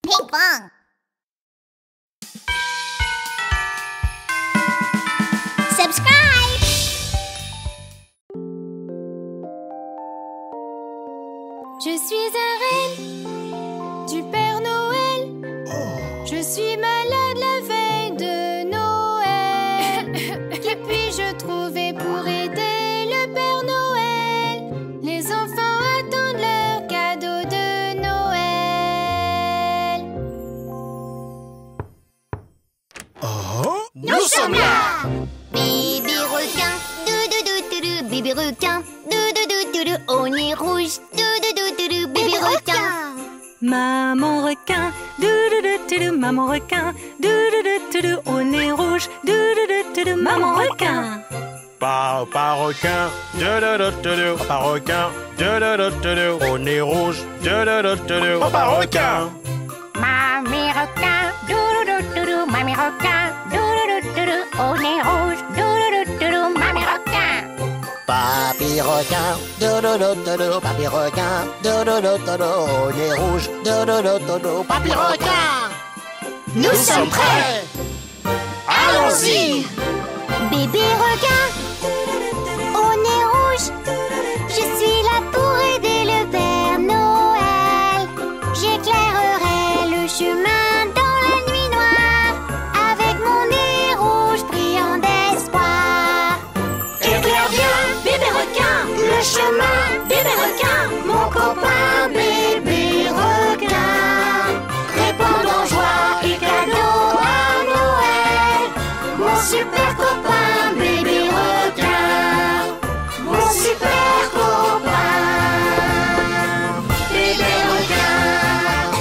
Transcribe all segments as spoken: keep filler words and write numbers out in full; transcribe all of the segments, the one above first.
Ping pong. Subscribe. Je suis un renne du Père Noël. Oh. Je suis malade la veille de Noël. Qui puis-je trouver pour aider le Père Noël? Les enfants attendent leur cadeau de Noël. Oh, nous, nous sommes là. Bébé requin, dou dou dou dou dou. Bébé requin, dou dou dou dou dou. On est rouge, dou dou dou dou dou. Bébé requin. Maman requin, dou dou dou dou dou. Maman requin, dou dou dou dou dou. Au nez rouge, dou dou dou dou dou. Maman requin. Papa requin, dou dou dou dou dou. Papa requin, dou dou dou dou dou. Au nez rouge, dou dou dou dou dou. Papa requin. Mamie requin, dou dou dou dou dou. Mamie requin, dou dou dou dou dou. Au nez rouge, dou dou dou dou dou. Mamie requin. Papy requin, dodo dodo, papy requin, dodo dodo, au nez rouge, dodo dodo, papy requin. Nous sommes prêts. Allons-y. Bébé requin, au nez rouge, je suis là pour aider le Père Noël. J'éclairerai le chemin dans la nuit noire avec mon nez rouge brillant d'espoir. Éclaire bien, bébé requin, Le chemin, bébé requin, mon copain bébé requin, répandant joie et cadeaux à Noël. Mon super copain bébé requin, mon super copain bébé requin.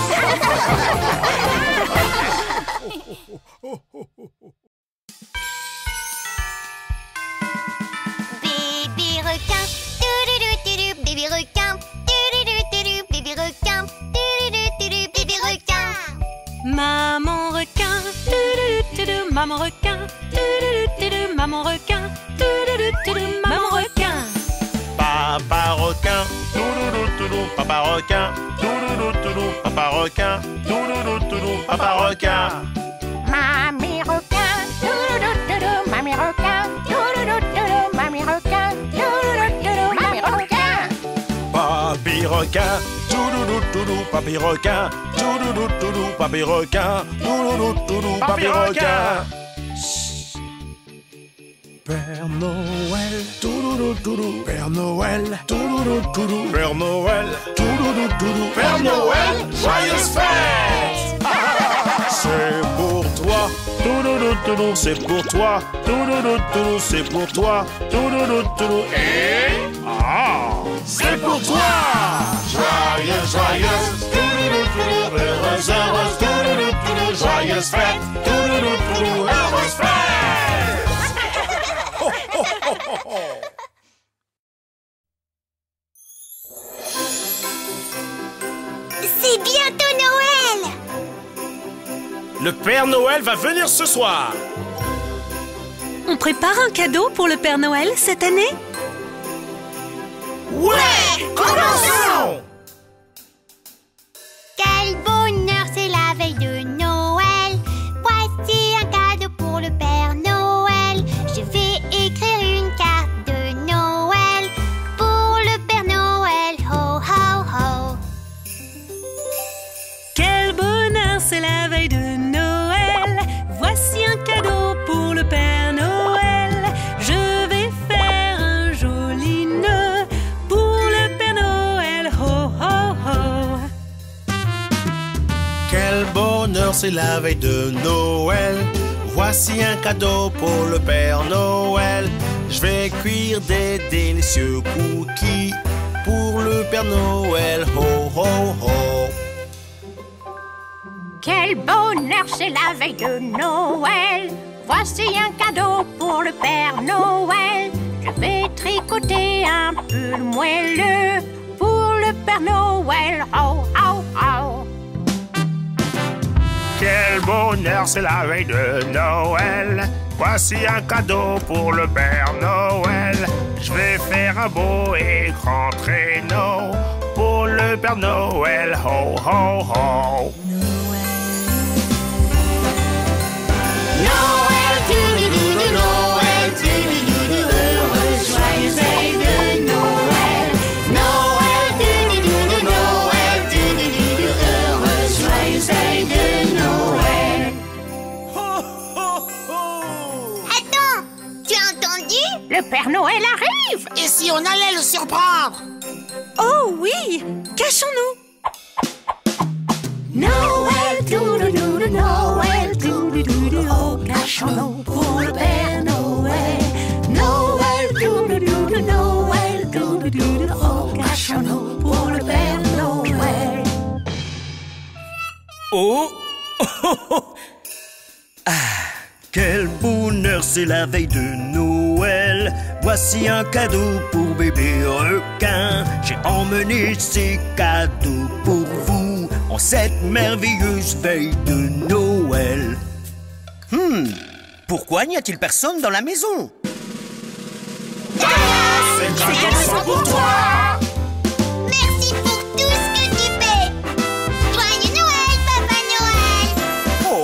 Bébé requin, dou-dou-dou-dou-dou. Bébé requin, dou-dou-dou-dou-dou. Bébé requin, dou-dou-dou-dou-dou. Bébé requin. Maman requin, dou dou dou dou. Maman requin, dou dou dou dou. Maman requin, dou dou dou dou. Maman requin. Papa requin, dou dou dou dou dou. Papa requin, dou dou dou dou dou. Papa requin, dou dou dou dou dou. Papa requin. Mamie requin, dou dou dou dou. Mamie requin, dou dou dou dou. Mamie requin, dou dou dou dou. Mamie requin. Papy requin, dou dou dou dou dou. Papy requin, dou dou dou dou dou. Papy requin, dou dou dou dou dou. Papy requin. Père Noël, touloulouloulou. Père Noël, touloulouloulou. Père Noël, touloulouloulou. Père Noël, joyeuse fête. C'est pour toi, touloulouloulou. C'est pour toi, touloulouloulou. C'est pour toi, touloulouloulou. Et ah, c'est pour toi. Joyeuse, joyeuse, touloulouloulou. Heureuse, heureuse, touloulouloulou. Joyeuse fête, touloulouloulou. Heureuse fête. C'est bientôt Noël. Le Père Noël va venir ce soir. On prépare un cadeau pour le Père Noël cette année? Ouais, commençons. Quel bonheur, c'est la veille de Noël. Voici un cadeau pour le Père Noël. Je vais écrire une carte de Noël pour le Père Noël. Ho, ho, ho. Quel bonheur, c'est la veille de Noël. Voici un cadeau pour le Père Noël. Je vais faire un joli nœud pour le Père Noël. Ho, ho, ho. Quel bonheur, c'est la veille de Noël. Voici un cadeau pour le Père Noël. Je vais cuire des délicieux cookies pour le Père Noël. Ho, ho, ho. Quel bonheur, c'est la veille de Noël. Voici un cadeau pour le Père Noël. Je vais tricoter un pull moelleux pour le Père Noël. Ho, ho, ho. Quel bonheur, c'est la veille de Noël. Voici un cadeau pour le Père Noël. Je vais faire un beau et grand traîneau pour le Père Noël. Ho, ho, ho. Noël le Père Noël arrive. Et si on allait le surprendre? Oh oui! Cachons-nous! Noël, doudou, Noël, doudou, oh, cachons-nous pour le Père Noël. Noël, doudou, Noël, doudou, oh, cachons-nous pour le Père Noël. Oh, oh, oh, oh. Ah, quel bonheur, c'est la veille de Noël. Voici un cadeau pour bébé requin. J'ai emmené ces cadeaux pour vous en cette merveilleuse veille de Noël. Hmm, pourquoi n'y a-t-il personne dans la maison? Ces cadeaux sont pour toi. Merci pour tout ce que tu fais. Joyeux Noël, Papa Noël. Oh.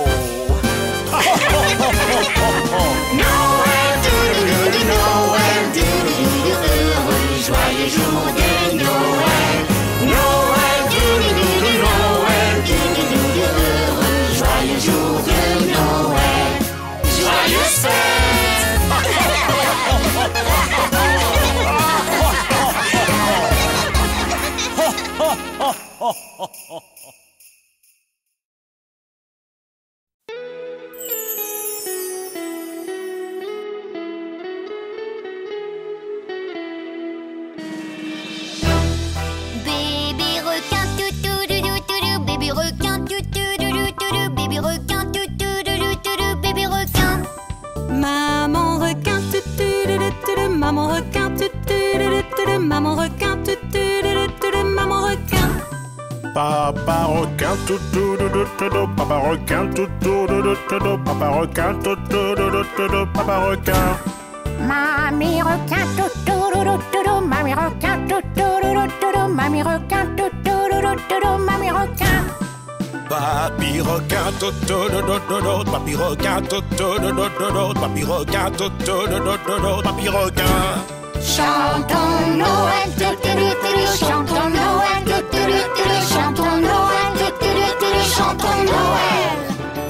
Noël, doudou, Noël, doudou, heureux, joyeux jour de Noël. Noël, doudou, Noël, doudou, heureux, joyeux jour de Noël. Joyeuses fêtes. Bébé requin, toutou, doudou, doudou, bébé requin, toutou, doudou, doudou, bébé requin, toutou, doudou, doudou, bébé requin. Maman requin, tutu, maman requin, tutu, maman requin, tutu, maman requin. Papa requin, toutou, doudou, doudou, papa requin, toutou, doudou, doudou, papa requin, toutou, doudou, doudou, papa requin. Mamie requin, toutou, doudou, doudou, mamie requin, toutou, doudou, doudou, mamie requin, toutou, doudou, doudou, mamie requin. Papi requin, toutou, doudou, doudou, papi requin, toutou, doudou, doudou, papi requin, toutou, doudou, doudou, papi requin. Chantons Noël, toutou, toutou, chantons Noël, toutou, toutou, chantons Noël, toutou, toutou, chantons Noël.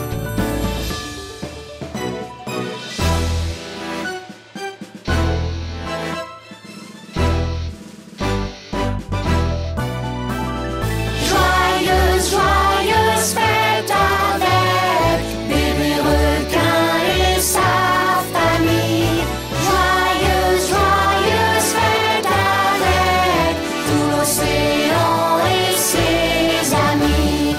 Joyeuse, joyeuse fête avec bébé requin et sa famille. Joyeuse, joyeuse fête avec tout l'océan et ses amis.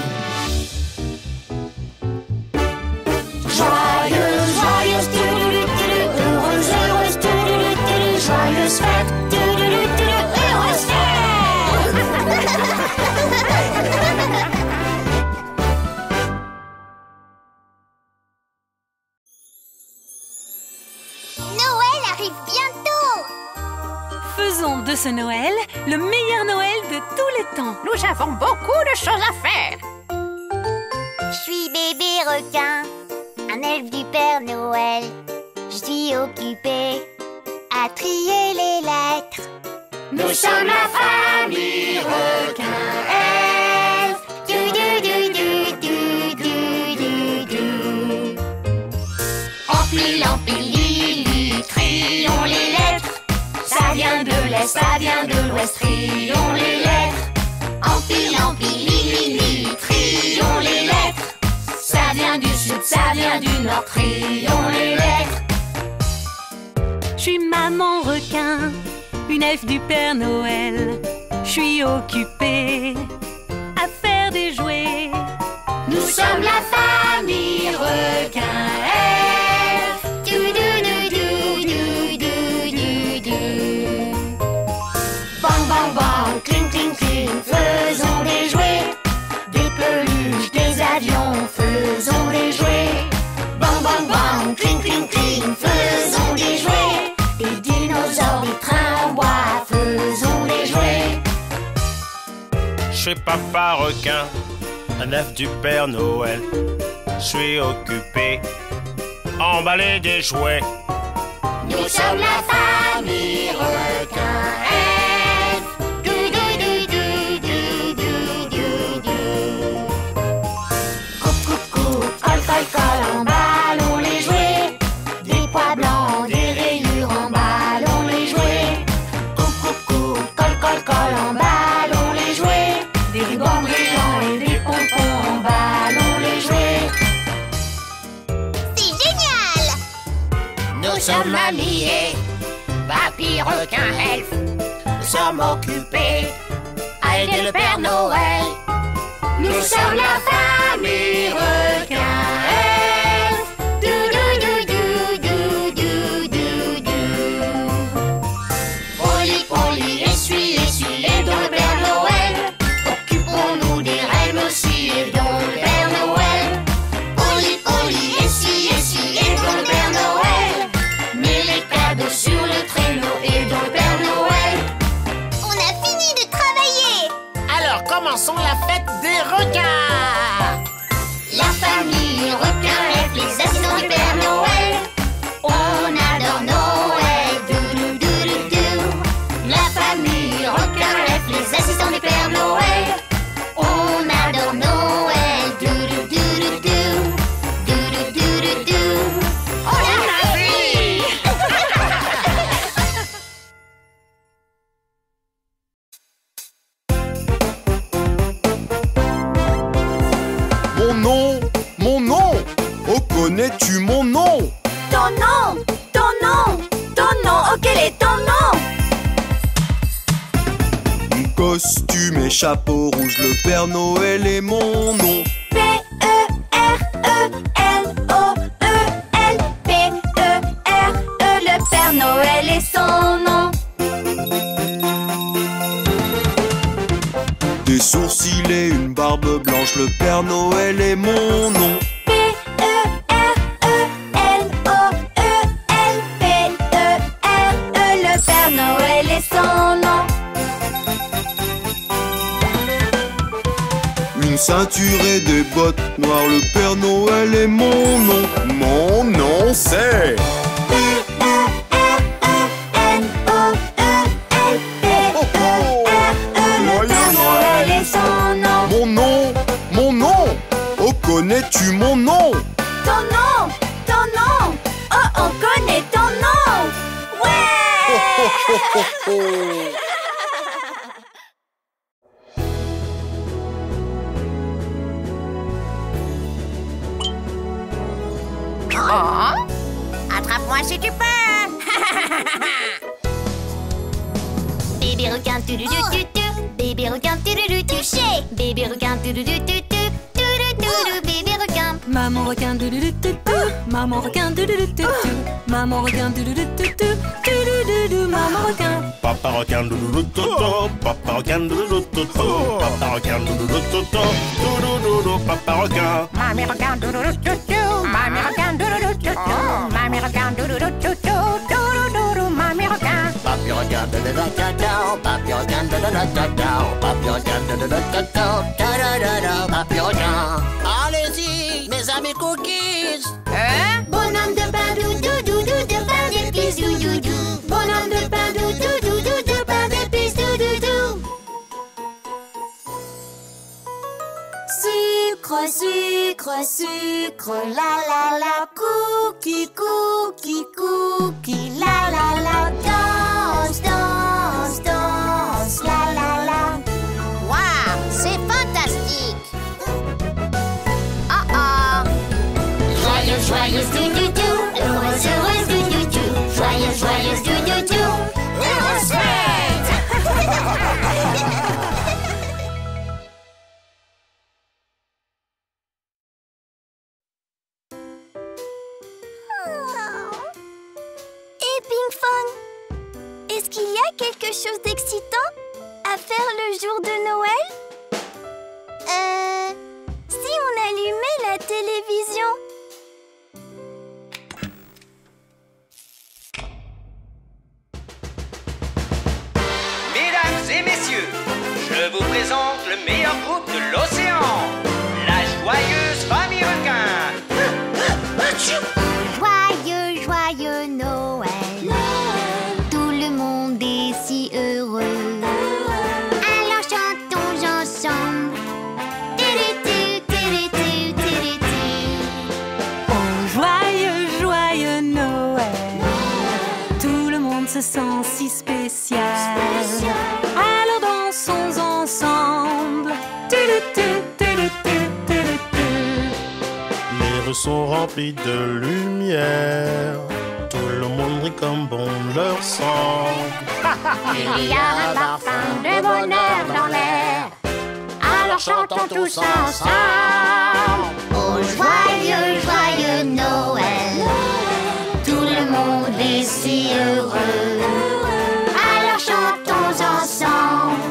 Joyeuse, joyeuse, toudoulou, toudoulou, heureuse, heureuse, toudoulou, toudoulou, joyeuse fête, toudoulou, toudoulou, heureuse fête. Noël arrive bientôt. Faisons de ce Noël le meilleur Noël de tous les temps. Nous avons beaucoup de choses à faire. Je suis bébé requin, un elfe du Père Noël. Je suis occupé à trier les lettres. Nous sommes la famille requin elfe. Du du du du du du du du. Empile, empile, Lili, trions les lettres. Ça vient de l'Est, ça vient de l'Ouest, trions les lettres. Empile, empile, Lili, trions les lettres. Ça vient du Sud, ça vient du Nord, trions les lettres. Je suis maman requin, une elfe du Père Noël. Je suis occupée à faire des jouets. Nous sommes la famille requin elfe. Du du du du du du du du. Bang bang bang, cling cling cling, faisons des jouets. Des peluches, des avions, faisons des jouets. Bang bang bang, cling cling cling, faisons des jouets. Des dinosaures, des trains en bois, faisons des jouets. Chez Papa requin, un elfe du Père Noël. Je suis occupé à emballer des jouets. Nous sommes la famille requin elfe. Du du du du du du du du. Coupe coupe coupe, colle colle colle, emballons les jouets. Des pois blancs, des rayures, emballons mamie et Papy Requin Elf. Nous sommes occupés à aider le Père Noël. Nous sommes la famille Requin Elf. Du du du du du du du. Polly Polly, essuie, essuie, aidons le Père Noël. Occupons-nous des rênes aussi, aidons le Père Noël. Polly Polly, essuie, essuie, aidons le Père Noël. Mets les cadeaux sur le traîneau, aidons le Père Noël. On a fini de travailler. Alors commençons la fête des requins. La famille Requin Elf, les assistants du Père Noël. On adore Noël, dou dou dou dou dou. La famille Requin Elf, les assistants du Père Noël. On adore Noël, dou dou dou dou dou. Dou dou dou dou dou. On a vie. Mon nom, mon nom. Oh, connais-tu mon nom? Ton nom, ton nom, ton nom, oh quel est ton nom? Mon costume et chapeau rouge, le Père Noël est mon nom. P E R E L O E L. P E R E, le Père Noël est son nom. Des sourcils et une barbe blanche, le Père Noël est mon nom. P E R E L O E L. P E R E, le Père Noël est son nom. Une ceinture et des bottes noires, le Père Noël est mon nom. Mon nom c'est... P E R E N O E L. P E R E, le Père Noël est son nom. Mon nom, mon nom. Oh, connais-tu mon nom? Ton nom, ton nom, oh on connaît ton nom. Ouais. Oh, attrape-moi si tu peux. Bébé requin, tu du du du du. Bébé requin, tu du du touché. Bébé requin, tu du du du du. Tu du du du, bébé requin. Maman requin du du du du du. Maman requin du du du du du. Maman requin du du du du du. Du du du du, maman requin. Papa requin doudoudoudoudo, papa requin doudoudoudoudo, papa requin doudoudoudoudo, doudoudoudou, papa requin. Mamie Requin, dou dou dou dou dou. Mamie Requin, dou dou dou dou dou. Mamie Requin, dou dou dou dou dou. Dou dou dou dou, Mamie Requin. Papy Requin, da-da-da-da-da, Papy Requin, da-da-da-da-da, Papy Requin, da-da-da-da-da, Papy Requin. Allez-y, mes amis cookies. Hein? Bonhomme de pain, dou dou dou dou, de pain d'épices, dou dou dou. Bonhomme de pain, dou dou dou dou, de pain d'épices, dou dou dou. Sucre, sucre, sucre, la la la, cookie, cookie, cookie, la la la, danse, danse, danse, la la la. Waouh, c'est fantastique. Oh oh. Joyeuse, joyeuse, dou dou dou, heureuse, heureuse, dou dou dou. Joyeuse, joyeuse, dou dou dou, heureuse fête. Et Ping Fong, est-ce qu'il y a quelque chose d'excitant à faire le jour de Noël? Euh... Si on allumait la télévision? Mesdames et messieurs, je vous présente le meilleur groupe de l'océan, la joyeuse famille Requin. Joyeux, joyeux Noël. Tout le monde est si heureux. Alors chantons ensemble. Tiri-tu, tiri-tu, tiri-tu. Oh, joyeux, joyeux Noël. Tout le monde se sent si spécial. Alors dansons ensemble. Tu-du-tu, tu-du-tu, tu-du-tu. Les rues sont remplies de lumière. Tout le monde demanderai comme bon leur semble. Il y a un parfum de bonheur dans l'air. Alors chantons tous ensemble. Au joyeux, joyeux Noël, tout le monde est si heureux. Alors chantons ensemble.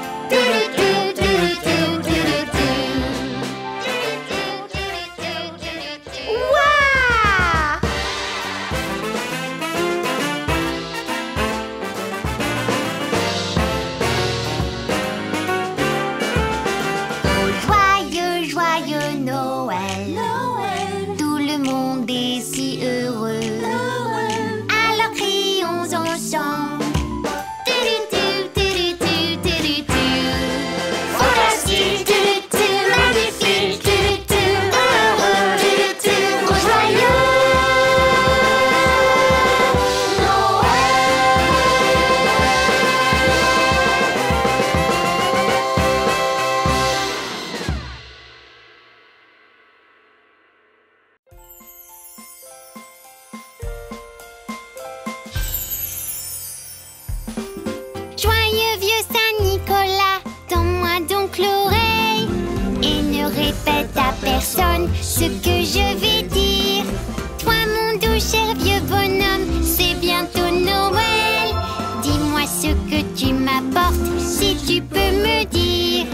Joyeux vieux Saint-Nicolas, tends-moi donc l'oreille et ne répète à personne ce que je vais dire. Toi mon doux cher vieux bonhomme, c'est bientôt Noël. Dis-moi ce que tu m'apportes, si tu peux me dire.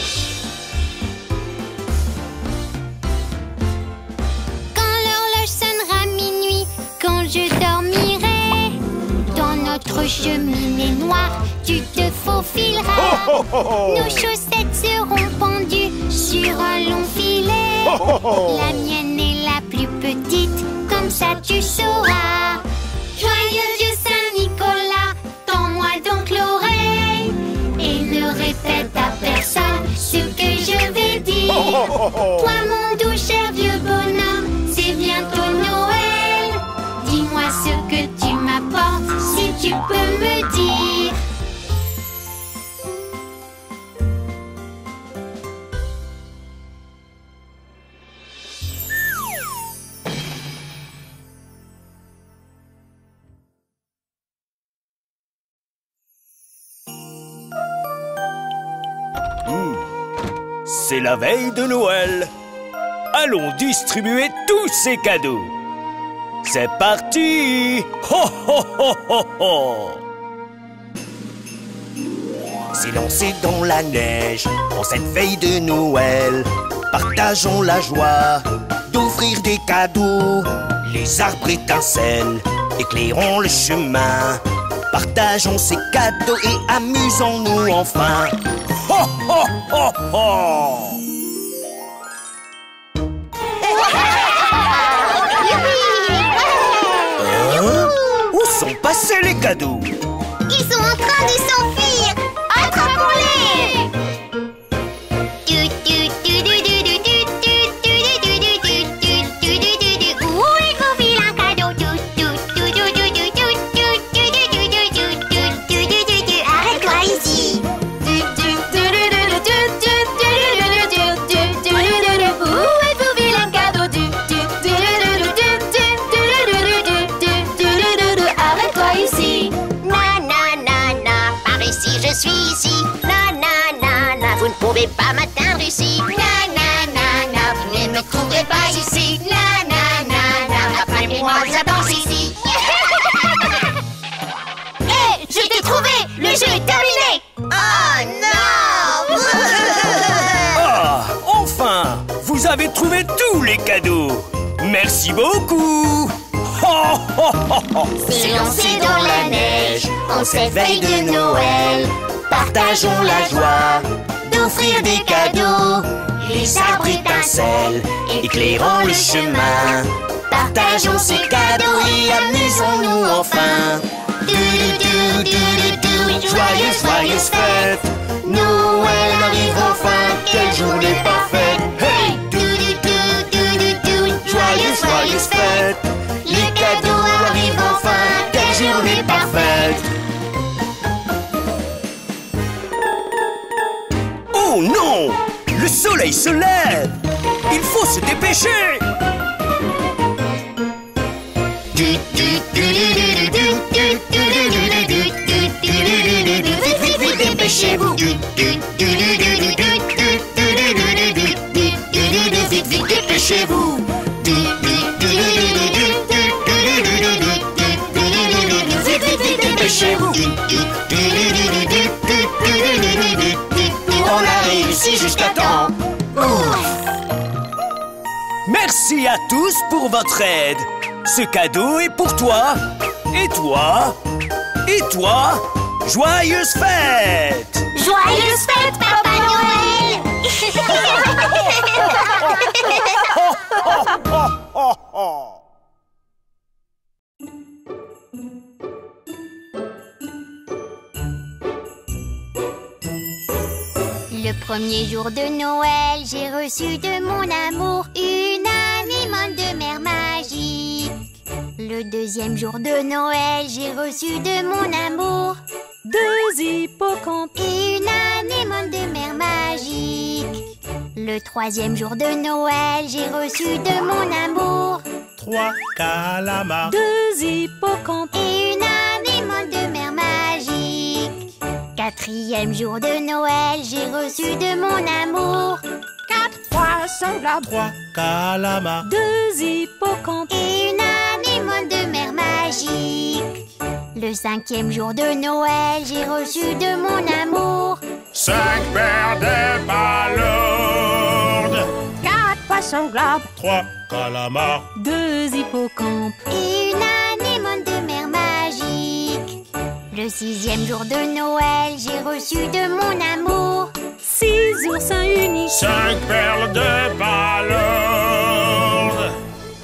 Quand l'horloge sonnera minuit, quand je dormirai, dans notre cheminée noire, tu te faufileras. Oh, oh, oh. Nos chaussettes seront pendues sur un long filet. Oh, oh, oh. La mienne est la plus petite, comme ça tu sauras. Joyeux vieux Saint-Nicolas, tends-moi donc l'oreille et ne répète à personne ce que je vais dire. Oh, oh, oh, oh. Toi mon doux cher vieux bonhomme, c'est bientôt Noël. Dis-moi ce que tu m'apportes, si tu peux me dire. C'est la veille de Noël. Allons distribuer tous ces cadeaux. C'est parti! Ho, ho, ho, ho, ho. C'est lancé dans la neige en cette veille de Noël. Partageons la joie d'offrir des cadeaux. Les arbres étincellent, éclairons le chemin. Partageons ces cadeaux et amusons-nous enfin. Ho, ho, ho, ho. Hein? Où sont passés les cadeaux? Ils sont en train de s'enfuir. Attrapons-les. Où est vos vilains cadeaux? Arrête-toi ici. Où est vos vilains cadeaux? Arrête-toi ici. Na na na na, par ici je suis ici. Na na na na, vous ne pouvez pas m'atteindre ici. Na na na na, vous ne me trouverez pas ici. Na na na na, apprenez-moi ça danse ici. Hé, je t'ai trouvé. Le jeu est terminé. Oh non. Ah, enfin! Vous avez trouvé tous les cadeaux. Merci beaucoup. Ho, ho, ho, ho. C'est lancé dans la neige en cette veille de Noël. Partageons la joie d'offrir des cadeaux. Les arbres étincellent, éclairons le chemin. Partageons ces cadeaux et amusons-nous enfin. Du, du, du, du, du, joyeuse, joyeuse fête. Noël arrive enfin, quelle journée parfaite. Hey! Du, du, du, du, du, du, joyeuse, joyeuse fête. Les cadeaux arrivent enfin, quelle journée parfaite. Oh non! Le soleil se lève! Il faut se dépêcher! Du, du, du, du, du, dépêchez-vous. Du, du, du, du, du, du, du, du, du, du, du, du, du, du, du, du, vite, vite, dépêchez-vous. Du, du, du, du, du, du, du, du, du, du, du, du, du, vite, vite, vite, dépêchez-vous. Du, du, du, du, du, du, du, du, du, du, du, du. On a réussi jusqu'à temps. Ouf! Merci à tous pour votre aide. Ce cadeau est pour toi. Et toi. Et toi. Joyeuses fêtes! Joyeuses fêtes, Papa Noël! Le premier jour de Noël, j'ai reçu de mon amour une anémone de mer magique. Le deuxième jour de Noël, j'ai reçu de mon amour deux hippocampes et une anémone de mer magique. Le troisième jour de Noël, j'ai reçu de mon amour Trois calamars. deux hippocampes et une anémone de mer magique. Quatrième jour de Noël, j'ai reçu de mon amour Quatre poissons globes. Trois calamars. deux hippocampes et une anémone de mer magique. Le cinquième jour de Noël, j'ai reçu de mon amour Cinq paires de balourdes. Quatre poissons globes. Trois calamars. deux hippocampes et une anémone de mer magique. Le sixième jour de Noël, j'ai reçu de mon amour six oursins unis Cinq perles de balourdes.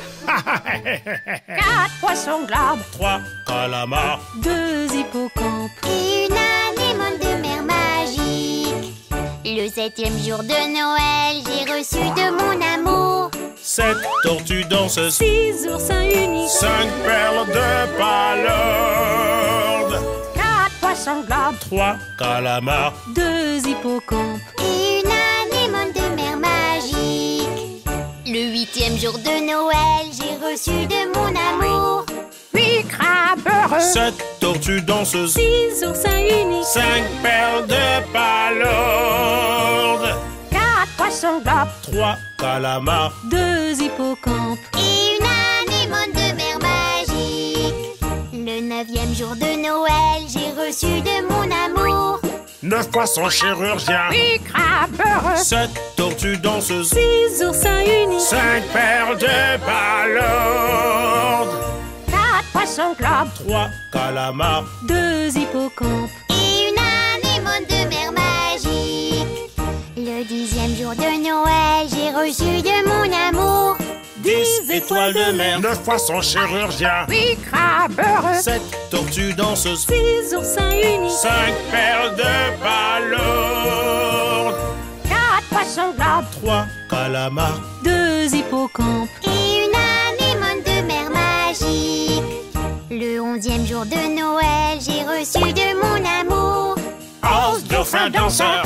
Quatre poissons globes. Trois calamars. deux hippocampes et une anémone de mer magique. Le septième jour de Noël, j'ai reçu de mon amour Sept tortues danseuses. six oursins unis Cinq perles de balourdes. Quatre poissons globes. Trois calamars. deux hippocampes et une anémone de mer magique. Le huitième jour de Noël, j'ai reçu de mon amour Huit crabes heureux. Sept tortues danseuses. six oursins unis Cinq perles de balourdes. Quatre poissons globes. Trois calamars. deux hippocampes et une anémone de mer magique. Le neuvième jour de Noël, j'ai reçu de mon amour Neuf poissons chirurgiens. Huit crabes heureux. Sept tortues danseuses. six oursins unis Cinq perles de balourdes. Quatre poissons globes. Trois calamars. deux hippocampes et une anémone de mer magique. Le dixième jour de Noël, j'ai reçu de mon amour Dix étoiles de mer. Neuf poissons chirurgiens. Huit crabes heureux. Sept tortues danseuses. six oursins unis Cinq perles de balourdes. Quatre poissons globes. Trois calamars. deux hippocampes et une anémone de mer magique. Le onzième jour de Noël, j'ai reçu de mon amour Onze dauphins danseurs.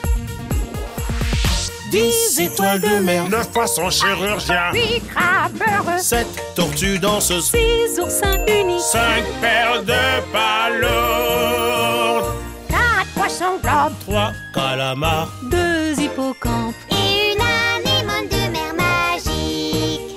Dix étoiles de mer. Neuf poissons chirurgiens. Huit crabes heureux. Sept tortues danseuses. six oursins unis Cinq perles de balourdes. Quatre poissons globes. Trois calamars. deux hippocampes et une anémone de mer magique.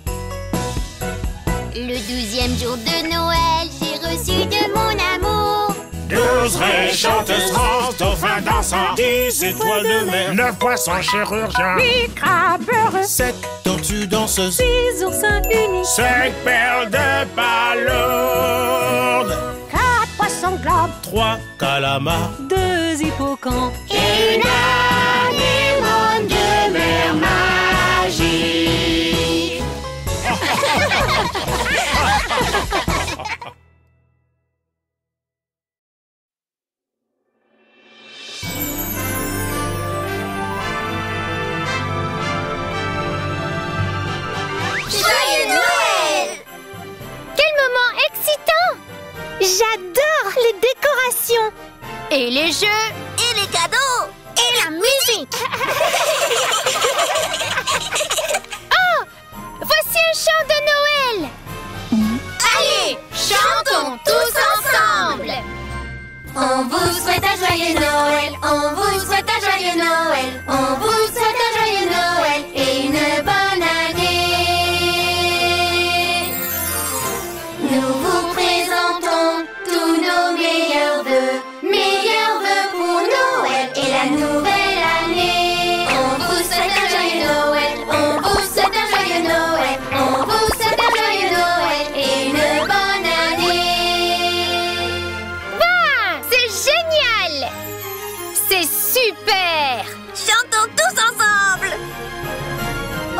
Le douzième jour de Noël, j'ai reçu de mon amour Douze raies chanteuses, onze dauphins dansants. Dix étoiles de mer. Neuf poissons chirurgiens. Huit crabes heureux. Sept tortues danseuses. six oursins unis Cinq perles de balourdes. Quatre poissons globes. Trois calamars. deux hippocampes et une anémone de mer magique. Joyeux Noël! Quel moment excitant! J'adore les décorations et les jeux Et les cadeaux! et la musique. Oh! Voici un chant de Noël. Allez, chantons tous ensemble! On vous souhaite un joyeux Noël,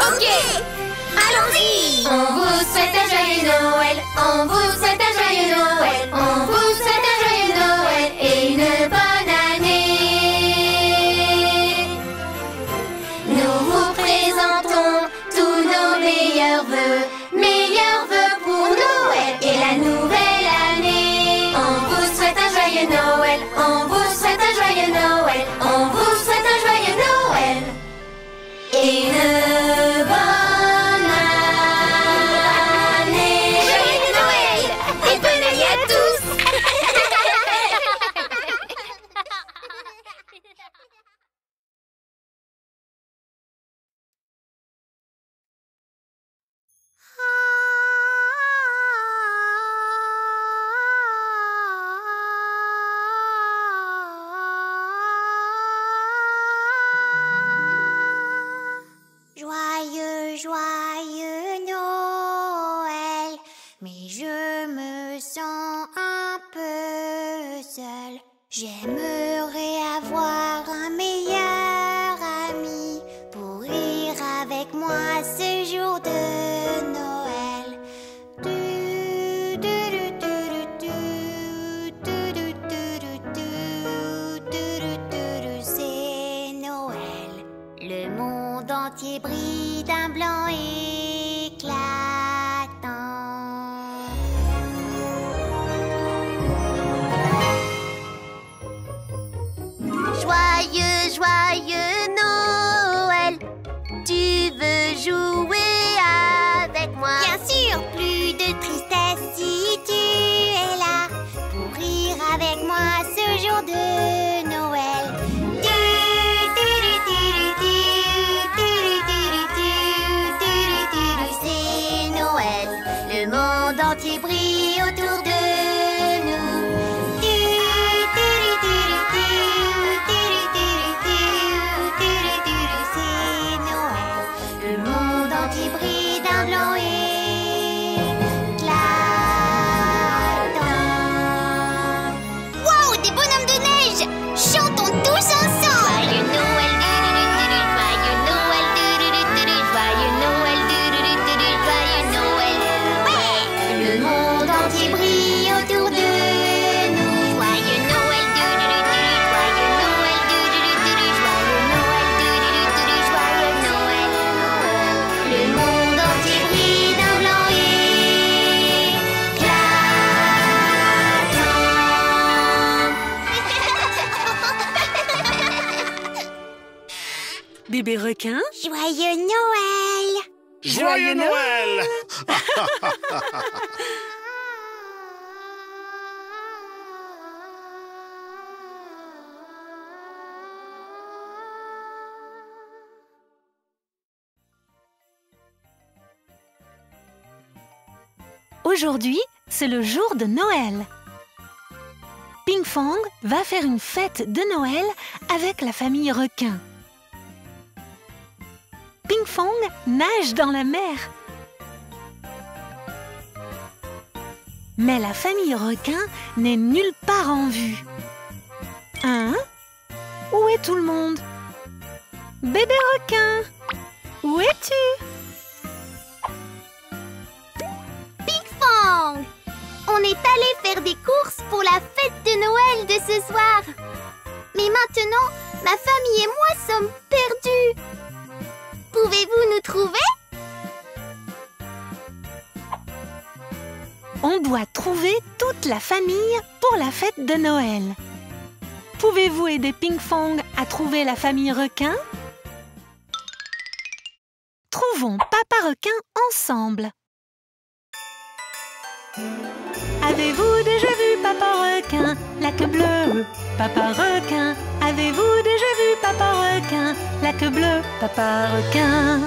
Ok, allons-y. On vous souhaite un joyeux Noël, on vous souhaite un joyeux Noël, on vous souhaite un joyeux Noël et une bonne année. Nous vous présentons tous nos meilleurs vœux, meilleurs vœux pour Noël et la nouvelle année. On vous souhaite un joyeux Noël, on vous souhaite un joyeux Noël, on vous souhaite un joyeux Noël et une bonne année. Joyeux Noël et bonne année à tous. Joyeux, joyeux Noël, mais je me sens un peu seule. J'aimerais avoir un meilleur ami pour rire avec moi ce jour de Noël. Du, du, du, du, du, du, du, du, du, du, du, du, c'est Noël. Le monde entier brille d'un blanc éclatant. Joyeux, joyeux Noël, tu veux jouer avec moi? Bien sûr, plus de tristesse si tu es là pour rire avec moi ce jour de Noël. C'est Noël, le monde entier brille autour de nous. C'est Noël, le monde entier brille d'un blanc éclatant. Wow, des bonhommes de neige! Chantons tous ensemble! Joyeux Noël, joyeux Noël, joyeux Noël, joyeux Noël. Ouais! Le monde entier brille autour de nous. Joyeux Noël, joyeux Noël, joyeux Noël, joyeux Noël. Le monde entier brille d'un blanc éclatant. Bébé requin, Joyeux Noël! Joyeux Noël! aujourd'hui, c'est le jour de Noël. Pinkfong va faire une fête de Noël avec la famille requin. Pinkfong nage dans la mer. Mais la famille requin n'est nulle part en vue. Hein? Où est tout le monde? Bébé requin, où es-tu? Pinkfong! On est allé faire des courses pour la fête de Noël de ce soir. Mais maintenant, ma famille et moi sommes perdus. Pouvez-vous nous trouver? On doit trouver toute la famille pour la fête de Noël. Pouvez-vous aider Pinkfong à trouver la famille requin? Trouvons Papa requin ensemble. Avez-vous déjà vu Papa requin, la queue bleue? Papa requin, avez-vous déjà vu Papa requin, la queue bleue? Papa requin.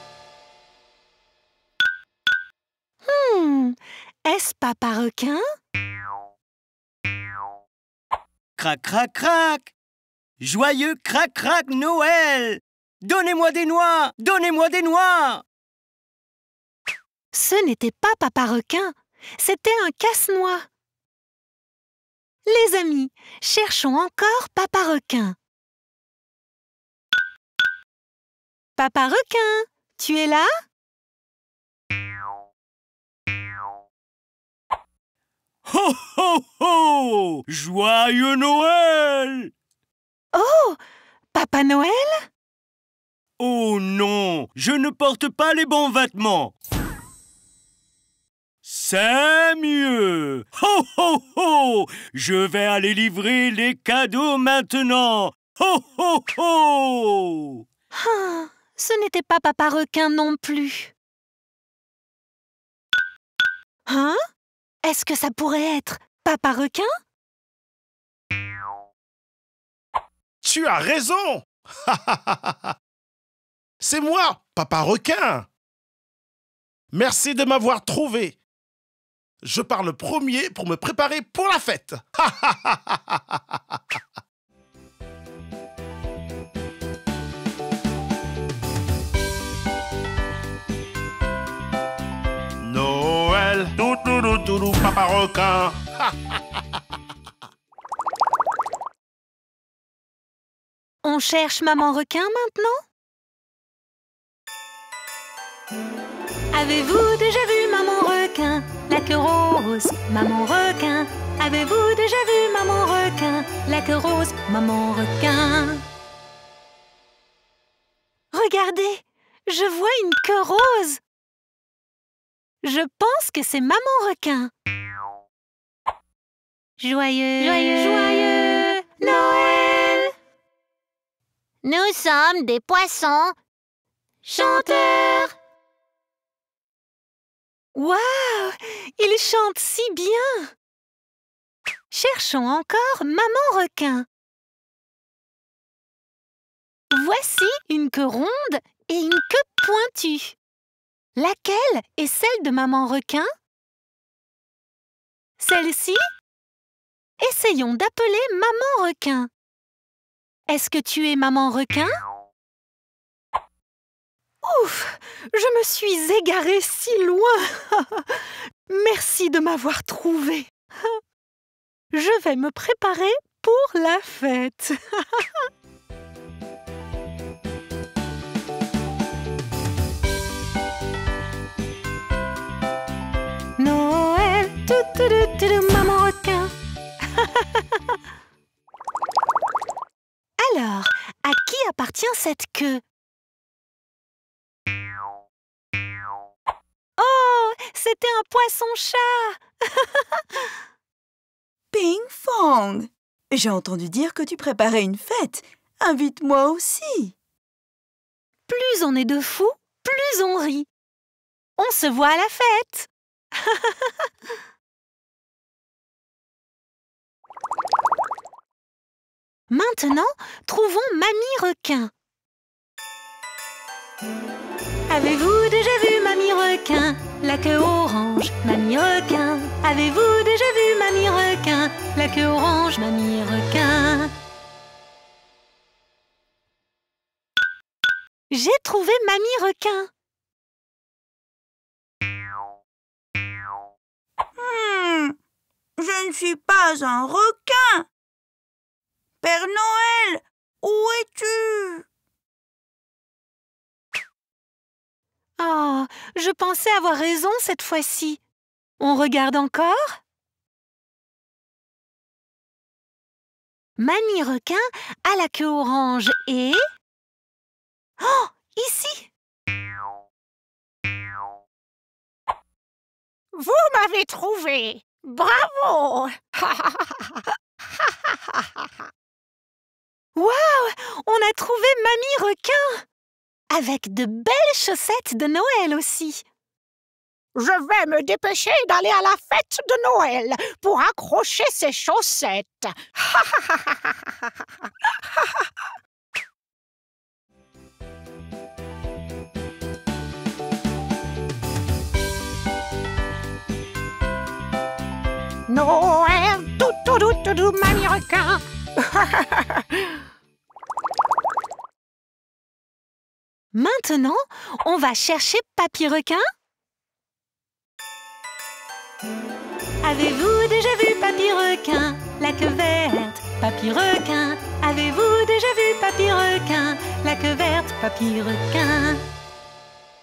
Hmm, est-ce Papa requin? Crac, crac, crac! Joyeux crac, crac Noël! Donnez-moi des noix! Donnez-moi des noix! Ce n'était pas Papa requin, c'était un casse-noix. Les amis, cherchons encore Papa requin. Papa requin, tu es là? Ho, ho, ho! Joyeux Noël! Oh! Papa Noël? Oh non, je ne porte pas les bons vêtements. C'est mieux. Ho, ho, ho! Je vais aller livrer les cadeaux maintenant. Ho, ho, ho! Ah, ce n'était pas Papa Requin non plus. Hein? Est-ce que ça pourrait être Papa Requin? Tu as raison. C'est moi, Papa Requin. Merci de m'avoir trouvé. Je pars le premier pour me préparer pour la fête. Noël, tout, tout, tout, tout, tout, Papa Requin. On cherche Maman Requin maintenant? Avez-vous déjà vu Maman Requin? La queue rose, Maman Requin. Avez-vous déjà vu Maman Requin? La queue rose, Maman Requin. Regardez, je vois une queue rose. Je pense que c'est Maman Requin. Joyeux, joyeux, joyeux Noël! Nous sommes des poissons Chanteurs! Waouh! Il chante si bien! Cherchons encore Maman Requin. Voici une queue ronde et une queue pointue. Laquelle est celle de Maman Requin? Celle-ci? Essayons d'appeler Maman Requin. Est-ce que tu es Maman Requin? Ouf! Je me suis égarée si loin. Merci de m'avoir trouvée. Je vais me préparer pour la fête. Noël, tout, tout, tout, tout, Maman Requin. Alors, à qui appartient cette queue? Oh, c'était un poisson-chat. Ping Fong, j'ai entendu dire que tu préparais une fête. Invite-moi aussi. Plus on est de fous, plus on rit. On se voit à la fête. Maintenant, trouvons Mamie Requin. Avez-vous déjà vu Mamie Requin? La queue orange, Mamie Requin. Avez-vous déjà vu Mamie Requin? La queue orange, Mamie Requin. J'ai trouvé Mamie Requin. Hmm, je ne suis pas un requin. Père Noël, où es-tu? Oh, je pensais avoir raison cette fois-ci. On regarde encore? Mamie Requin a la queue orange et... Oh, ici! Vous m'avez trouvé. Bravo. Waouh! On a trouvé Mamie Requin! Avec de belles chaussettes de Noël aussi. Je vais me dépêcher d'aller à la fête de Noël pour accrocher ces chaussettes. Noël, tout, tout, tout, tout, tout, Mamie Requin. Maintenant, on va chercher Papy Requin. Avez-vous déjà vu Papy Requin? La queue verte, Papy Requin. Avez-vous déjà vu Papy Requin? La queue verte, Papy Requin.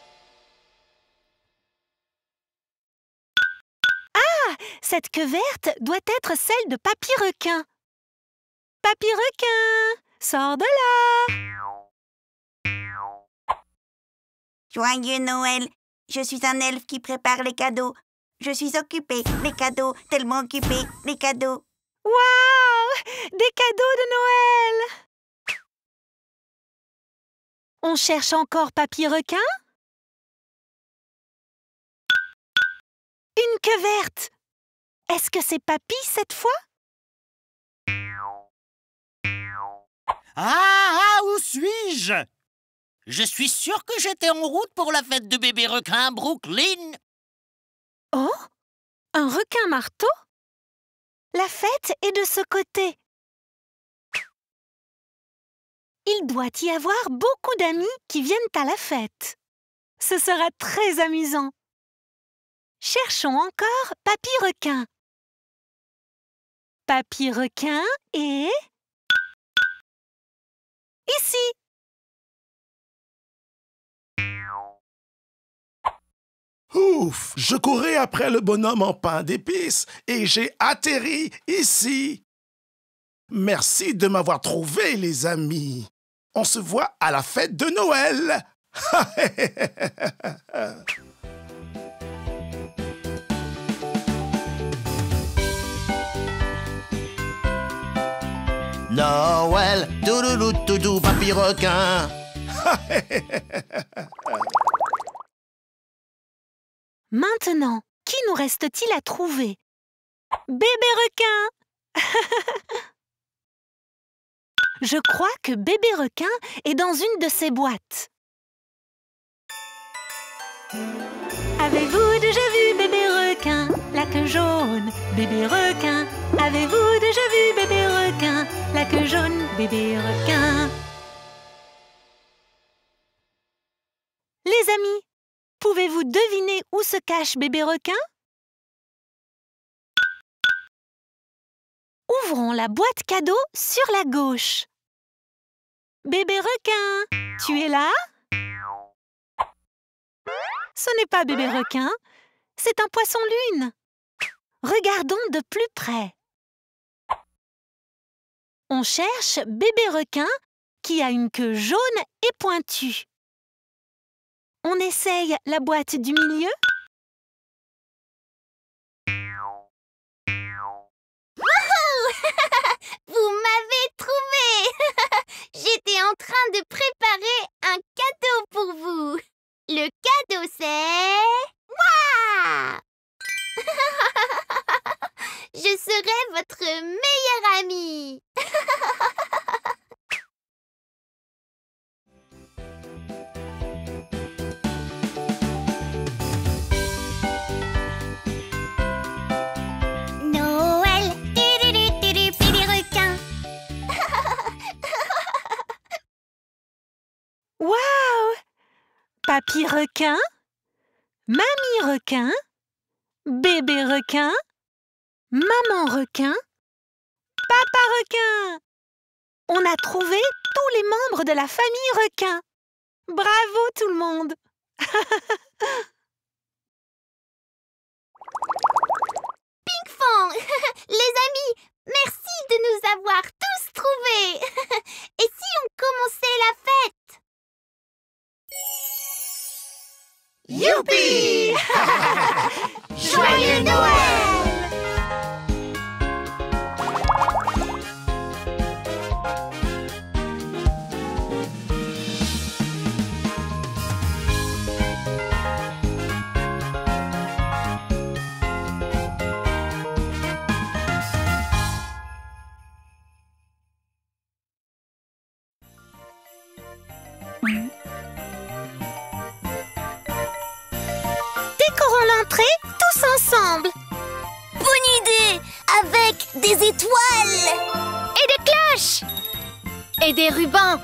Cette queue verte doit être celle de Papy Requin. Papy Requin, sors de là! Joyeux Noël! Je suis un elfe qui prépare les cadeaux. Je suis occupée, les cadeaux, tellement occupée, les cadeaux. Waouh! Des cadeaux de Noël! On cherche encore Papy Requin? Une queue verte! Est-ce que c'est Papy cette fois? Ah, ah, où suis-je? Je suis sûr que j'étais en route pour la fête de bébé requin à Brooklyn. Oh, un requin marteau? La fête est de ce côté. Il doit y avoir beaucoup d'amis qui viennent à la fête. Ce sera très amusant. Cherchons encore Papy Requin. Papy Requin est... ici. Ouf! Je courais après le bonhomme en pain d'épices et j'ai atterri ici. Merci de m'avoir trouvé, les amis. On se voit à la fête de Noël. Noël, doudoudou, doudou, Papy Requin. Maintenant, qui nous reste-t-il à trouver? Bébé Requin! Je crois que Bébé Requin est dans une de ces boîtes. Avez-vous déjà vu Bébé Requin, la queue jaune? Bébé Requin, avez-vous déjà vu Bébé Requin, la queue jaune? Bébé Requin. Les amis, pouvez-vous deviner où se cache Bébé Requin? Ouvrons la boîte cadeau sur la gauche. Bébé Requin, tu es là? Ce n'est pas Bébé Requin, c'est un poisson-lune. Regardons de plus près. On cherche Bébé Requin qui a une queue jaune et pointue. On essaye la boîte du milieu. Vous m'avez trouvé! J'étais en train de préparer un cadeau pour vous. Le cadeau, c'est... Moi! Je serai votre meilleure amie. Noël, du-du-du-du-du, Bébé Requin. Waouh! Papy Requin, Mamie Requin, Bébé Requin, Maman Requin, Papa Requin. On a trouvé tous les membres de la famille Requin. Bravo tout le monde! Pinkfong, les amis, merci de nous avoir tous trouvés. Et si on commençait la fête? Youpi! Joyeux Noël! Décorons l'entrée tous ensemble. Bonne idée! Avec des étoiles! Et des cloches. Et des rubans.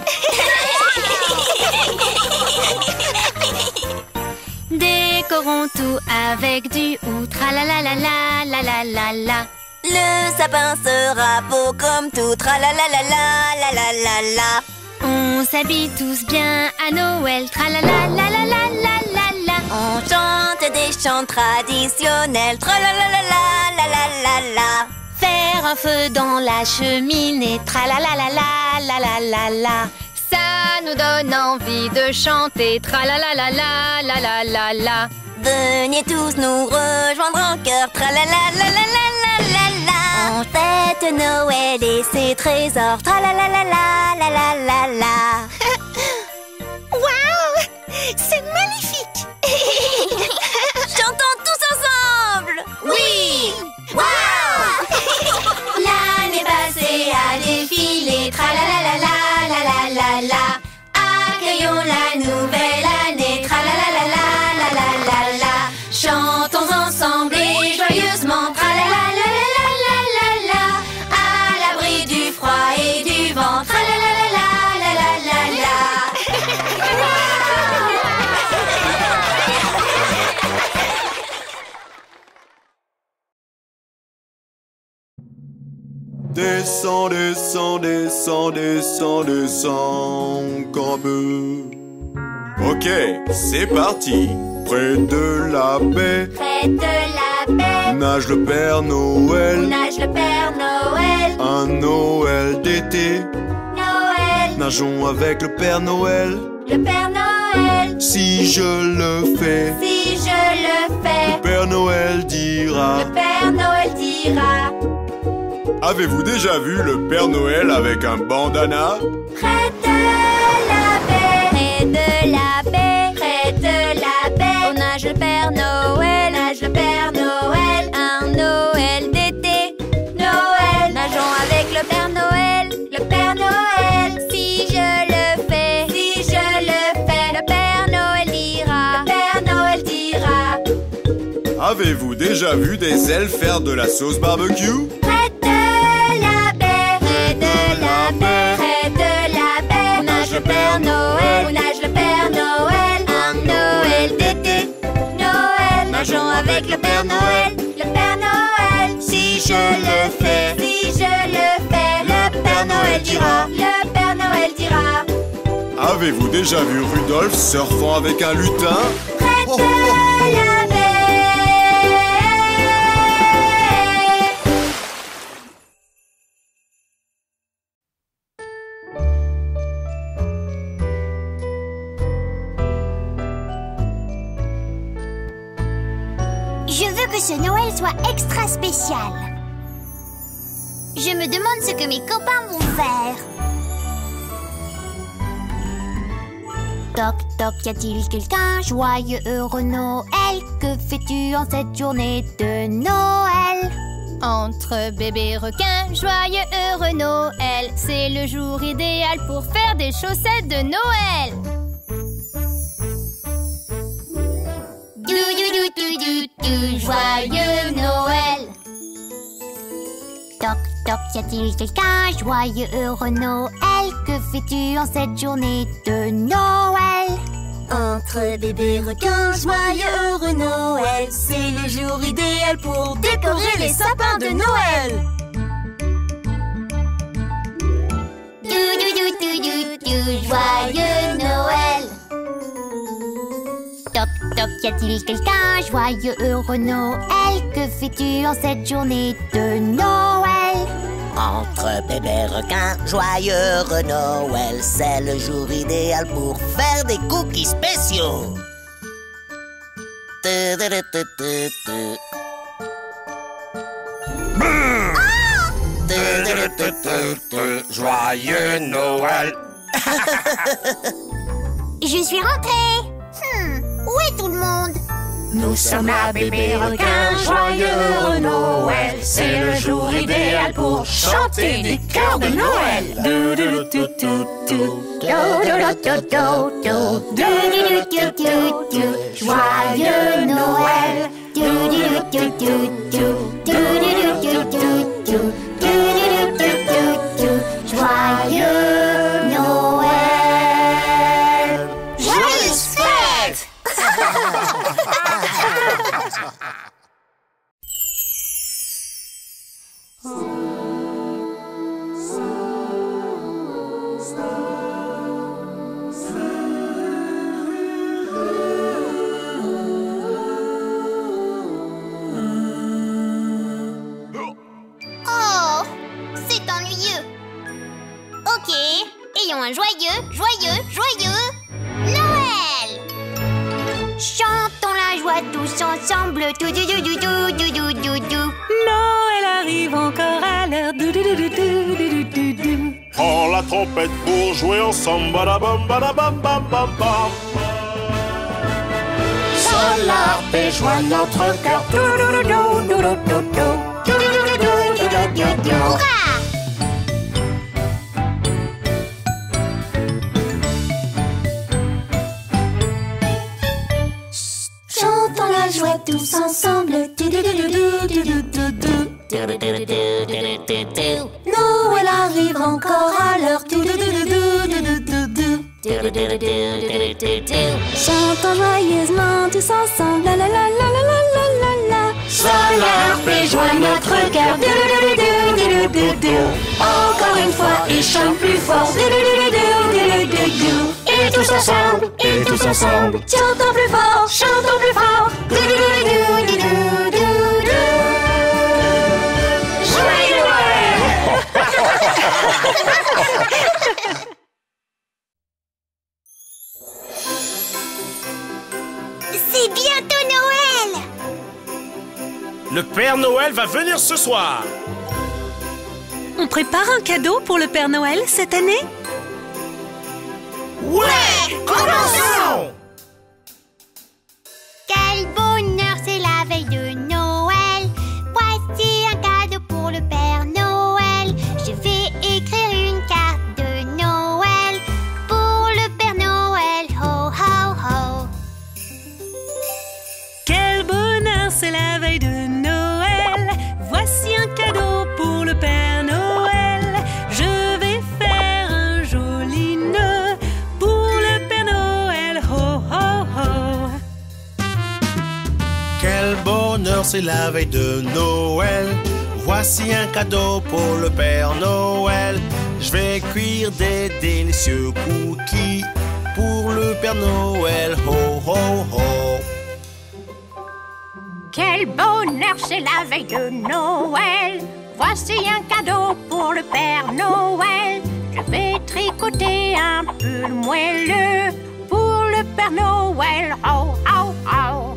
Décorons tout avec du ou tralalalala la la la la. Le sapin sera beau comme tout, tralalalala la la la la. On s'habille tous bien à Noël, tralalalala la la la la. On chante des chant traditionnel. Tra-la-la-la-la-la-la-la-la. Faire un feu dans la cheminée. Tra-la-la-la-la-la-la-la-la. Ça nous donne envie de chanter. Tra-la-la-la-la-la-la-la-la. Venez tous nous rejoindre en chœur. Tra-la-la-la-la-la-la-la-la. On fête Noël et ses trésors. Tra-la-la-la-la-la-la-la-la. Waouh! C'est magnifique! Chantons tous ensemble! Oui! Waouh! L'année passée a défilé. Tra-la-la-la-la-la-la-la-la. Accueillons la nouvelle année. Tra-la-la-la-la-la-la-la-la. Chantons ensemble et joyeusement. Tra-la-la-la-la-la-la-la. À l'abri du froid et du vent. Tra-la-la-la-la-la-la-la-la. Descends, descends, descends, descends, descends encore un peu. Ok, c'est parti. Près de la baie, Près de la baie, nage le Père Noël. nage le Père Noël. Un Noël d'été, Noël, nageons avec le Père Noël. le Père Noël. Si je le fais, Si je le fais, le Père Noël dira. le Père Noël dira. Avez-vous déjà vu le Père Noël avec un bandana? Près de la baie, Près de la baie, près de la baie, on nage le Père Noël. nage le Père Noël. Un Noël d'été, Noël, nageons avec le Père Noël. le Père Noël. Si je le fais, Si je le fais, le Père Noël dira. le Père Noël dira. Avez-vous déjà vu des elfes faire de la sauce barbecue? Près de la baie, Près de la baie, près de la baie, on nage le Père Noël. on nage le Père Noël. Un Noël d'été, Noël, nageons avec le Père Noël. le Père Noël. Si je le fais, Si je le fais, le Père Noël dira. Le Père Noël dira. Avez-vous déjà vu Rudolph surfant avec un lutin? Près de la baie. Je veux que ce Noël soit extra spécial. Je me demande ce que mes copains vont faire. Toc toc, y a-t-il quelqu'un? Joyeux heureux Noël. Que fais-tu en cette journée de Noël? Entre bébés requins, joyeux heureux Noël. C'est le jour idéal pour faire des chaussettes de Noël. Du du du du du du, joyeux Noël. Toc toc, y a-t-il quelqu'un? Joyeux heureux Noël. Que fais-tu en cette journée de Noël? entre bébés requins, joyeux heureux Noël. C'est le jour idéal pour décorer les sapins de Noël. Du du du du du du, joyeux Noël. Toc toc, y a-t-il quelqu'un? Joyeux heureux Noël. Que fais-tu en cette journée de Noël? Entre bébés requins, joyeux heureux Noël. C'est le jour idéal pour faire des cookies spéciaux. Tu, tu, tu, tu, tu. Tu, tu, tu, tu, tu. Joyeux Noël. Je suis rentrée. Hmm, où est tout le monde? Nous sommes là, bébé requin, joyeux heureux Noël. C'est le jour idéal pour chanter des chœurs de Noël. Du du du du du du. Du du du du du. Du du du du du. Joyeux Noël. Du du du du du. Du du du du du. Du du du du du. Joyeux Noël. Joyeuses fêtes. joyeux, joyeux Noël! Chantons la joie tous ensemble, tout du du du du du du du du. Noël arrive encore à l'heure, du du du du du du du du. Prends la trompette pour jouer ensemble, badabam, badabam, bam, bam, bam. Sonne l'harpe et joins notre cœur. Chantons la joie tous ensemble. Noël arrive encore à l'heure. Chantons joyeusement tous ensemble. La la la la la la la la la. Sonne l'harpe et joins notre cœur. Encore une fois et chante plus fort. Et tous ensemble, et tous ensemble. Chantons plus fort, chantons plus fort. Joyeux Noël! C'est bientôt Noël! Le Père Noël va venir ce soir. On prépare un cadeau pour le Père Noël cette année? Ouais! Commençons! Quel bonheur, c'est la veille de Noël. Voici un cadeau pour le Père Noël. Je vais écrire une carte de Noël pour le Père Noël. Ho, ho, ho. Quel bonheur, c'est la veille de Noël. Voici un cadeau pour le Père Noël. Je vais faire un joli nœud pour le Père Noël. Ho, ho, ho. Quel bonheur, c'est la veille de Noël. Voici un cadeau pour le Père Noël. Je vais cuire des délicieux cookies pour le Père Noël. Ho, ho, ho. Quel bonheur, c'est la veille de Noël. Voici un cadeau pour le Père Noël. Je vais tricoter un pull moelleux pour le Père Noël. Ho, ho, ho.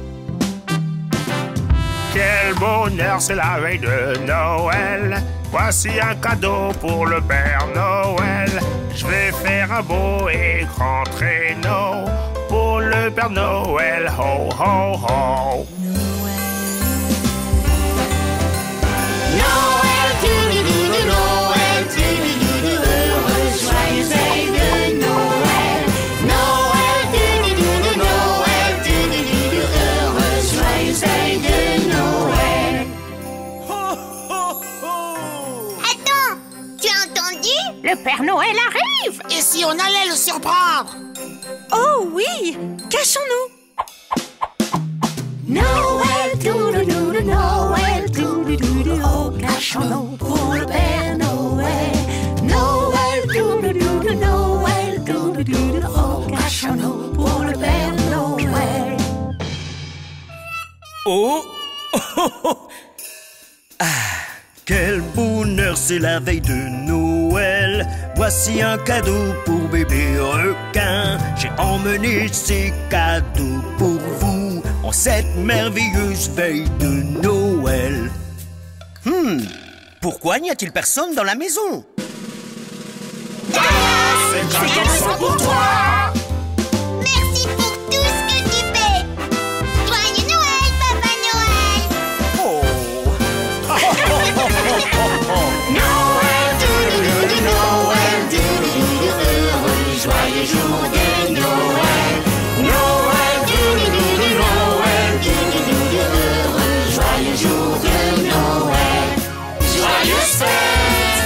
Quel bonheur, c'est la veille de Noël. Voici un cadeau pour le Père Noël. Je vais faire un beau et grand traîneau pour le Père Noël. Ho, ho, ho. Noël, tout-du-dou-dou, Noël, tout-du-dou-dou, heureuse, joyeuse veille de Noël. Noël, tout-du-dou-dou, Noël, tout-du-dou-dou, heureuse, joyeuse veille de Noël. Attends, tu as entendu? Le Père Noël arrive. Et si on allait le surprendre? Oh oui! Cachons-nous! Noël, tout-du-dou-dou, Noël, tout-du-dou-dou, oh, cachons-nous pour le Père Noël. Noël, tout-du-dou-dou, Noël, tout-du-dou-dou, oh, cachons-nous pour le Père Noël. Oh, oh, oh, oh. Ah, quel bonheur, c'est la veille de Noël. Voici un cadeau pour bébé requin. J'ai emmené ces cadeaux pour vous en cette merveilleuse veille de Noël. Hmm, pourquoi n'y a-t-il personne dans la maison? Ces cadeaux sont pour toi. Merci pour tout ce que tu fais. Joyeux Noël, Papa Noël. Oh. Noël, tout-du-dou-dou, Noël, tout-du-dou-dou, heureux, joyeux jour de Noël. Noël, tout-du-dou-dou, Noël, tout-du-dou-dou, heureux, joyeux jour de Noël. Joyeuses fêtes.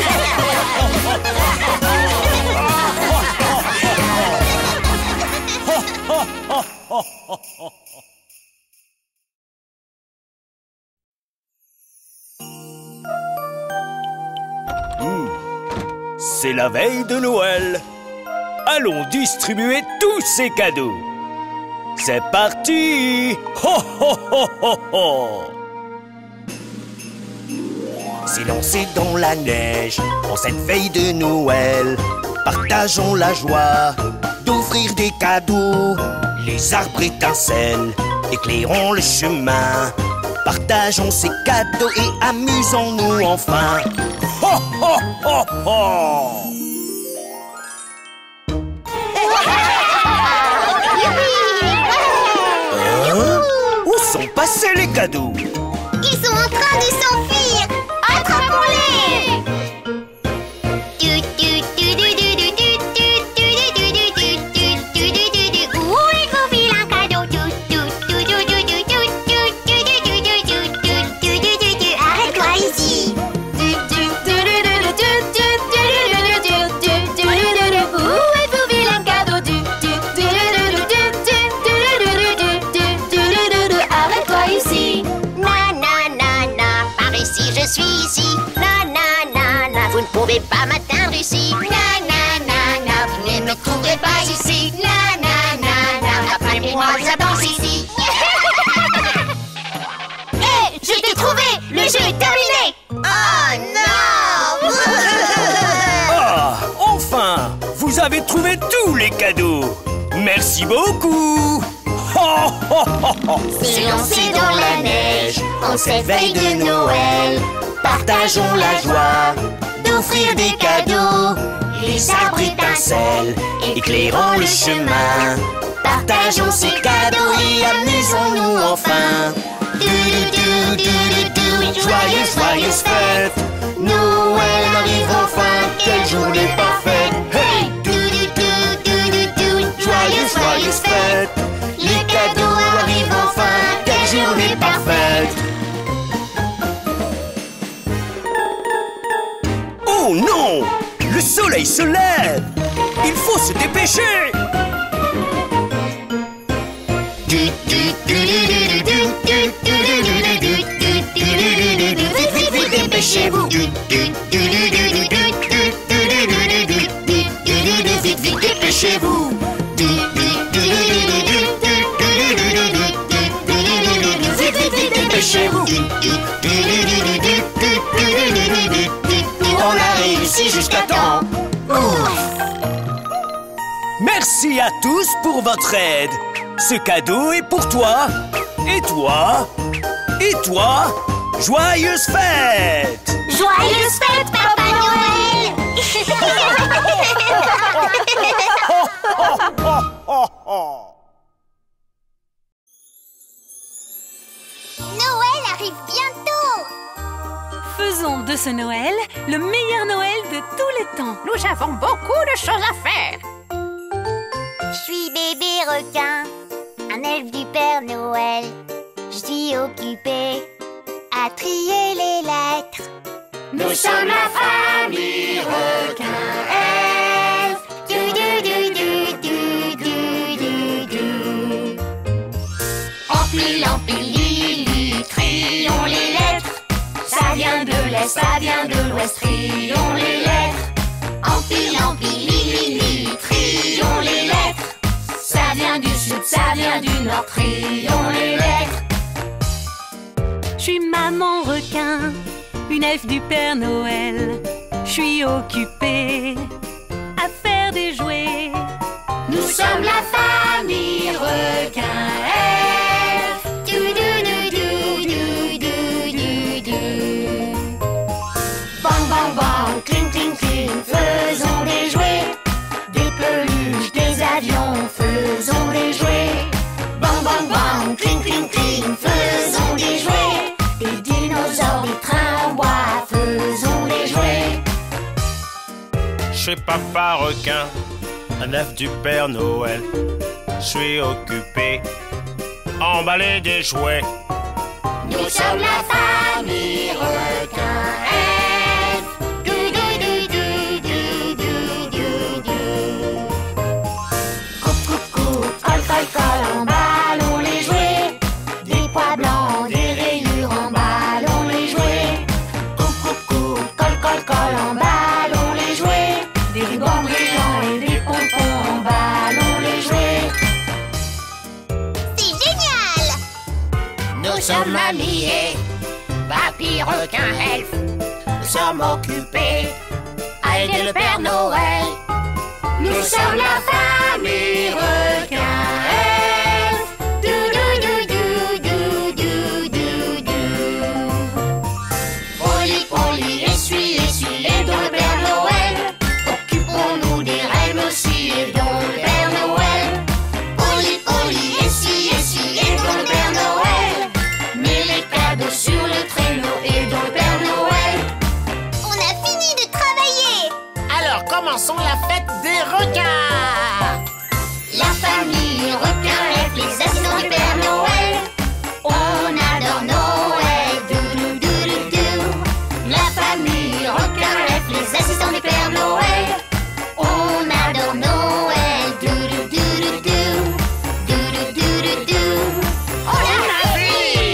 Hmm, c'est la veille de Noël. Allons distribuer tous ces cadeaux. C'est parti! Ho, ho, ho, ho, ho. S'élancer dans la neige en cette veille de Noël, Partageons la joie d'offrir des cadeaux. Les arbres étincellent, éclairons le chemin. Partageons ces cadeaux et amusons-nous enfin. Ho, ho, ho, ho! Hein? Où sont passés les cadeaux? Ils sont en train de s'enfuir. Attrapons-les! Où est vos vilains cadeaux? Arrête-toi ici. Où est vos vilains cadeaux? Arrête-toi ici. Na na na na, par ici je suis ici. Na na na na, vous ne pouvez pas m'atteindre ici. Na na na na, vous ne me trouverez pas ici. Na na na na, appelez-moi ça danse ici. Hé, je t'ai trouvé. Le jeu est terminé. Oh non! Ah, enfin! Vous avez trouvé tous les cadeaux. Merci beaucoup. Ho, ho, ho, ho. C'est lancé dans la neige, en cette veille de Noël. Partageons la joie d'offrir des cadeaux. Les arbres étincellent, éclairons le chemin. Partageons ces cadeaux et amusons-nous enfin. Du, du, du, du, du, du. Joyeuse, joyeuse fête. Noël arrive enfin, quelle journée parfaite. Hey! Du, du, du, du, du, du. Joyeuse, joyeuse fête. Les cadeaux arrivent enfin, quelle journée parfaite. Oh non! Le soleil se lève. Il faut se dépêcher. Du, du, du, du, du, du, du, du, du, du, du, du, du, du, du. Vite, vite, vite, dépêchez-vous. Du, du, du, du, du, du, du, du, du, du, du, du, du, du, du. Vite, vite, dépêchez-vous. Du, du, du, du, du, du, du, du, du, du, du, du. Vite, vite, vite, dépêchez-vous. Du, du, du, du, du, du, du, du, du, du, du. On a réussi jusqu'à temps. Ouf! Merci à tous pour votre aide. Ce cadeau est pour toi. Et toi. Et toi. Joyeuse fête! Joyeuse fête, Papa Noël. Noël arrive bientôt. Faisons de ce Noël le meilleur Noël de tous les temps. Nous avons beaucoup de choses à faire. Je suis bébé requin, un elfe du Père Noël. Je suis occupé à trier les lettres. Nous sommes la famille requin-elfe. Du, du, du, du, du, du, du, du. Empile, empile, Lili, trions les lettres. Ça vient de l'Est, ça vient de l'Ouest, trions les lettres. Empile, empile, Lili, trions les lettres. Ça vient du Sud, ça vient du Nord, trions les lettres. Je suis maman requin, une elfe du Père Noël. Je suis occupée à faire des jouets. Nous sommes la famille requin-elfe. Du, du, du, du, du, du, du, du. Bang, bang, bang, cling, cling, cling, faisons des jouets. Des peluches, des avions, faisons des jouets. Bang, bang, bang, cling, cling, cling, faisons des jouets. Des dinosaures, des trains en bois, faisons des jouets. Je suis Papa requin, un elfe du Père Noël. Je suis occupé à emballer des jouets. Nous sommes la famille requin-elfe. Du, du, du, du, du, du, du, du. Coupe, coupe, coupe, colle, colle, colle, emballons les jouets. Des pois blancs, des rayures, emballons les jouets. Coupe, coupe, coupe, colle, colle, colle, emballons les jouets. Des rubans brillants et des pompons, emballons les jouets. C'est génial. Nous sommes mamie et papy requin elfe. Nous sommes occupés à aider le Père Noël. Nous sommes la famille requin elfe. Dou dou dou dou dou dou dou. Polly, Polly, essuie, essuie, et dans le Père Noël. Occupons-nous des reines aussi, et dans le Père Noël. Polly, Polly, essuie, essuie, et dans le Père Noël. Mets les cadeaux sur le traîneau, et dans le Père Noël. On a fini de travailler. Alors commençons la fête des requins. La famille requin elfe, les assistants du Père Noël. On adore Noël, dou dou dou dou dou. La famille requin elfe, les assistants du Père Noël. On adore Noël, dou dou dou dou dou. Dou dou dou dou dou. On a fini.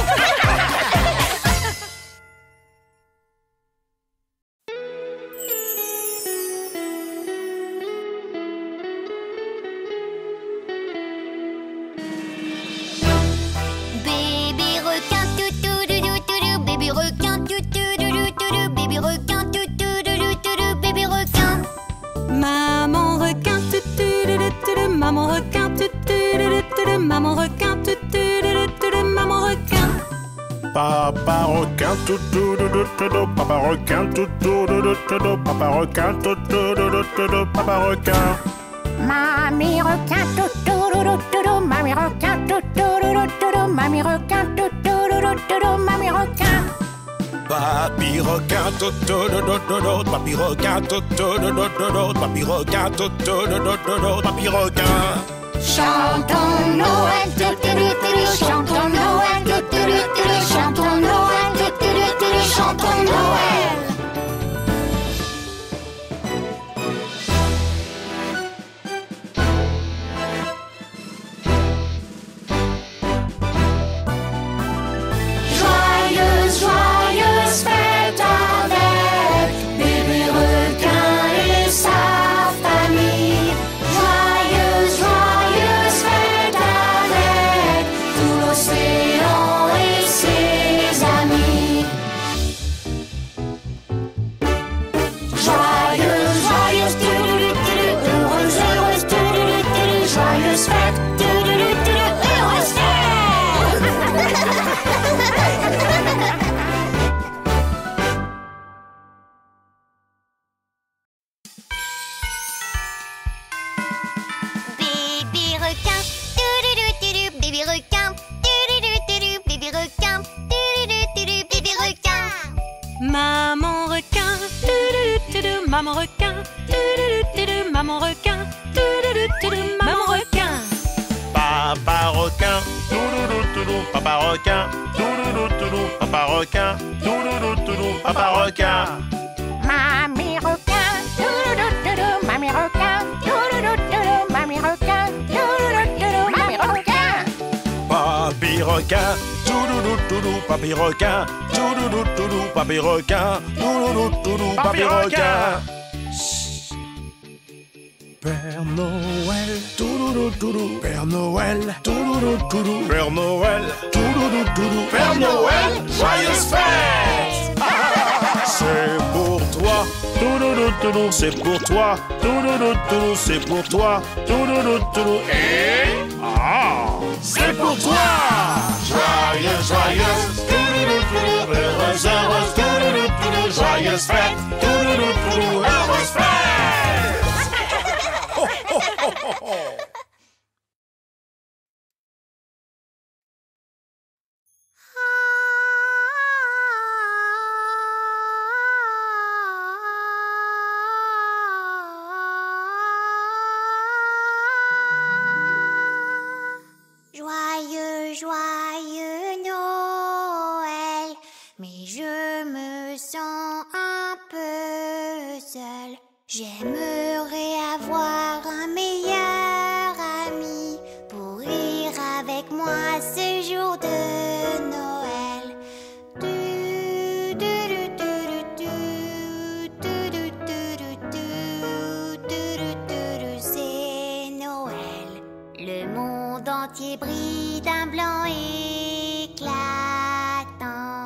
Bébé requin tout tout dou dou dou dou. Bébé requin tout tout dou dou dou dou. Bébé requin tout tout dou dou dou dou. Bébé requin. Maman requin tout tout dou dou dou dou. Maman requin tout tout dou dou dou dou. Maman requin tout tout dou dou dou dou. Maman requin. Papa requin tout tout dou dou dou dou. Papa requin tout tout dou dou dou dou. Papa requin tout tout dou dou dou dou. Papa requin. Mamie requin tout tout dou dou dou dou. Mamie requin tout tout dou dou dou dou. Mamie requin tout tout dou dou dou dou. Mamie requin. Papy requin tout tout dou dou dou dou. Papy requin tout tout dou dou dou dou. Papy requin tout tout dou dou dou dou. Papy requin. Chantons Noël, tout tout dou dou dou. Chantons Noël, tout tout dou dou dou. Chantons Noël, tout tout dou dou dou. Chantons Noël. Joyeuse, joyeuse fête avec bébé requin et sa famille. Joyeuse, joyeuse fête avec tout l'océan et ses amis. Joyeuse, joyeuse, toulouloutoulou, heureuse, heureuse, toulouloutoulou, joyeuse fête, toulouloutoulou, heureuse fête. Bébé requin. Dou dou dou dou dou. Bébé requin. Dou dou dou dou dou. Bébé requin. Dou dou dou dou dou. Bébé requin. Maman requin. Dou dou dou dou. Maman requin. Dou dou dou dou. Maman requin. Dou dou dou dou. Maman requin. Papa requin. Dou dou dou dou dou. Papa requin. Dou dou dou dou dou. Papa requin. Dou dou dou dou dou. Papa requin. Mamie requin, toulouloutoulou, mamie requin, toulouloutoulou, mamie requin, toulouloutoulou, mamie requin. Papy requin. Dou dou dou dou dou. Papy requin. Dou dou dou dou dou. Papy requin. Dou dou dou dou dou. Papy requin. Père Noël, toulouloutoulou. Père Noël, toulouloutoulou. Père Noël, toulouloutoulou. Père Noël, joyeuse fête. C'est pour toi, toulouloutoulou. C'est pour toi, toulouloutoulou. C'est pour toi, toulouloutoulou. Et ah, c'est pour toi. Joyeuse, joyeuse, toulouloutoulou. Heureuse, heureuse, toulouloutoulou. Joyeuse fête, toulouloutoulou. Heureuse fête. Ho, ho, ho, ho, ho. Joyeux, joyeux Noël. Mais je me sens un peu seule. J'aimerais avoir un meilleur ami pour rire avec moi ce jour de Noël. Du, du, du, du, du, du, du, du, du, du, du, du, du, du, c'est Noël. Le monde entier brille d'un blanc éclatant.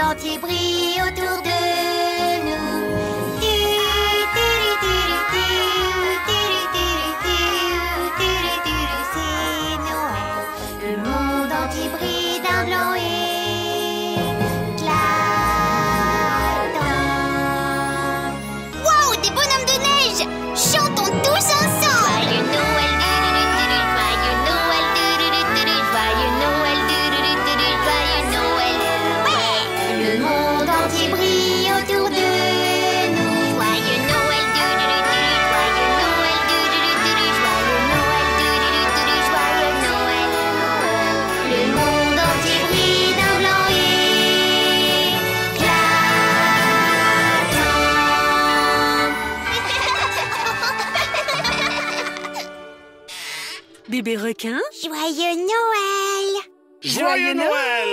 entier brille autour de nous. C'est Noël. Le monde entier brille d'un blanc éclatant. Wow, des bonhommes de neige! Chantons tous ensemble! Joyeux Noël, joyeux Noël, joyeux Noël, joyeux Noël. Ouais! Le monde entier brille autour de nous. Joyeux Noël, joyeux Noël, joyeux Noël, joyeux Noël. Le monde entier brille d'un blanc éclatant. Bébé requin. Joyeux Noël! Joyeux Noël!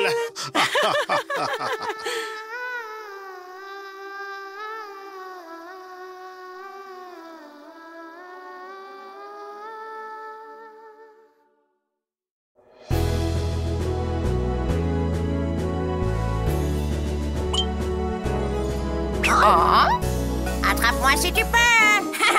Oh, attrape-moi si tu peux.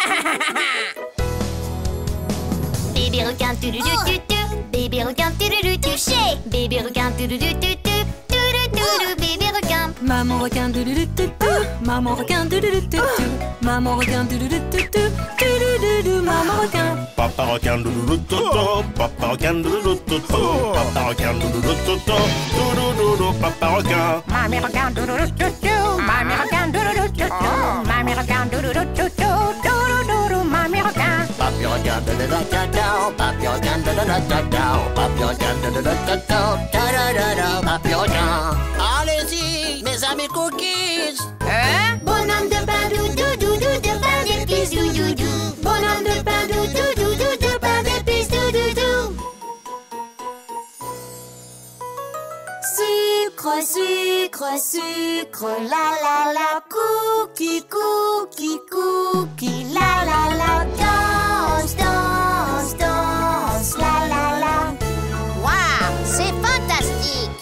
Bébé requin, tu du tu tu. Bébé requin, tu du tu touché. Bébé requin, tu du tu tu tu. Bébé requin. Maman requin du du du du. Maman requin du du du du. Maman requin du du du du du. Maman requin. Papa requin doudoudoudoudo, papa requin doudoudoudoudo, papa requin doudoudoudoudo, doudoudoudou, papa requin. Mamie requin doudoudoudoudo, mamie requin doudoudoudoudo, mamie requin doudoudoudoudo, doudoudoudou, mamie requin. Papi requin doudoudoudoudo, papi requin doudoudoudoudo, papi requin doudoudoudoudo, doudoudoudou, papi requin. Allez-y, mes amis cookies. Hein? Bonhomme de pain doudou, doudou, de pain d'épices, doudou. Bonhomme de pain doudou, doudou, de pain d'épices, doudou. Sucre, sucre, sucre, la la la, cookie, cookie, cookie, la la la, danse, danse, danse, la la la. Waouh, c'est fantastique.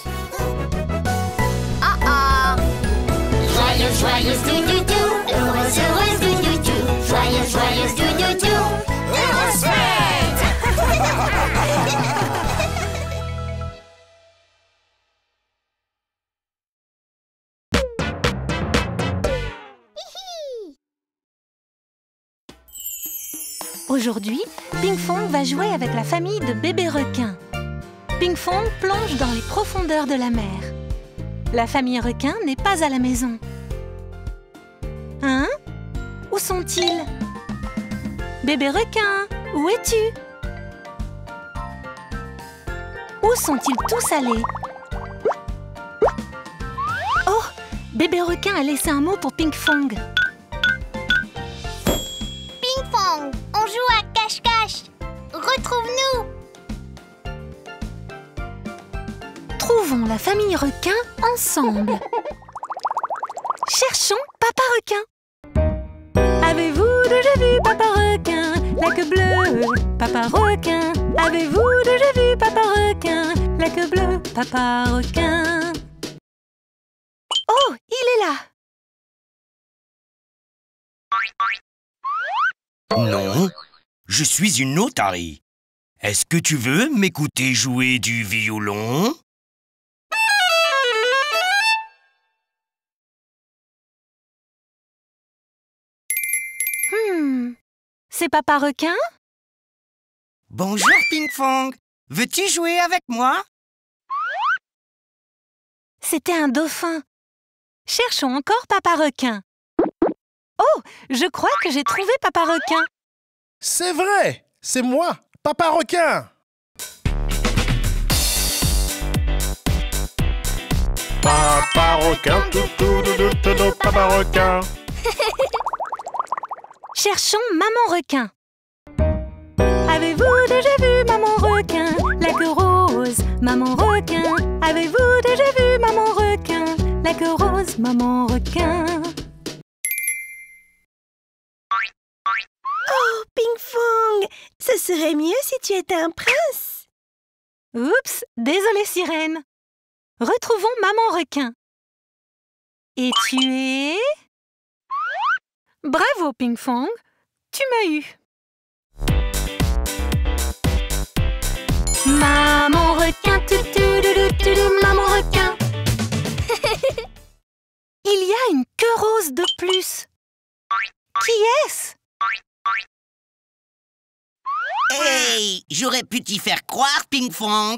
Oh oh. Joyeuse, joyeuse, doudou, heureuse, heureuse, doudou, joyeuse, joyeuse, doudou, heureuse fête. Aujourd'hui, Ping Fong va jouer avec la famille de bébés requins. Ping Fong plonge dans les profondeurs de la mer. La famille requin n'est pas à la maison. Hein? Où sont-ils? Bébé requin, où es-tu? Où sont-ils tous allés? Oh! Bébé requin a laissé un mot pour Ping Fong. Ping Fong, on joue à cache-cache. Retrouve-nous. Trouvons la famille requin ensemble. Cherchons Papa requin. Avez-vous déjà vu Papa requin, la queue bleue? Papa requin. Avez-vous déjà vu Papa requin, la queue bleue? Papa requin. Oh, il est là. Non, je suis une otarie. Est-ce que tu veux m'écouter jouer du violon? Hmm, c'est Papa requin? Bonjour Ping Fong. Veux-tu jouer avec moi? C'était un dauphin. Cherchons encore Papa requin. Oh, je crois que j'ai trouvé Papa requin. C'est vrai, c'est moi, Papa requin. Papa requin, tout, tout, tout, tout, tout, Papa requin. Cherchons Maman requin. Avez-vous déjà vu Maman requin, la queue rose? Maman requin. Avez-vous déjà vu Maman requin, la queue rose? Maman requin. Oh, Ping Fong, ce serait mieux si tu étais un prince. Oups, désolée sirène. Retrouvons Maman requin. Et tu es... Bravo, Pinkfong, tu m'as eu. Maman requin, tout-tout-dou-dou-dou, maman requin. Il y a une queue rose de plus. Qui est-ce? Hey, j'aurais pu t'y faire croire, Pinkfong.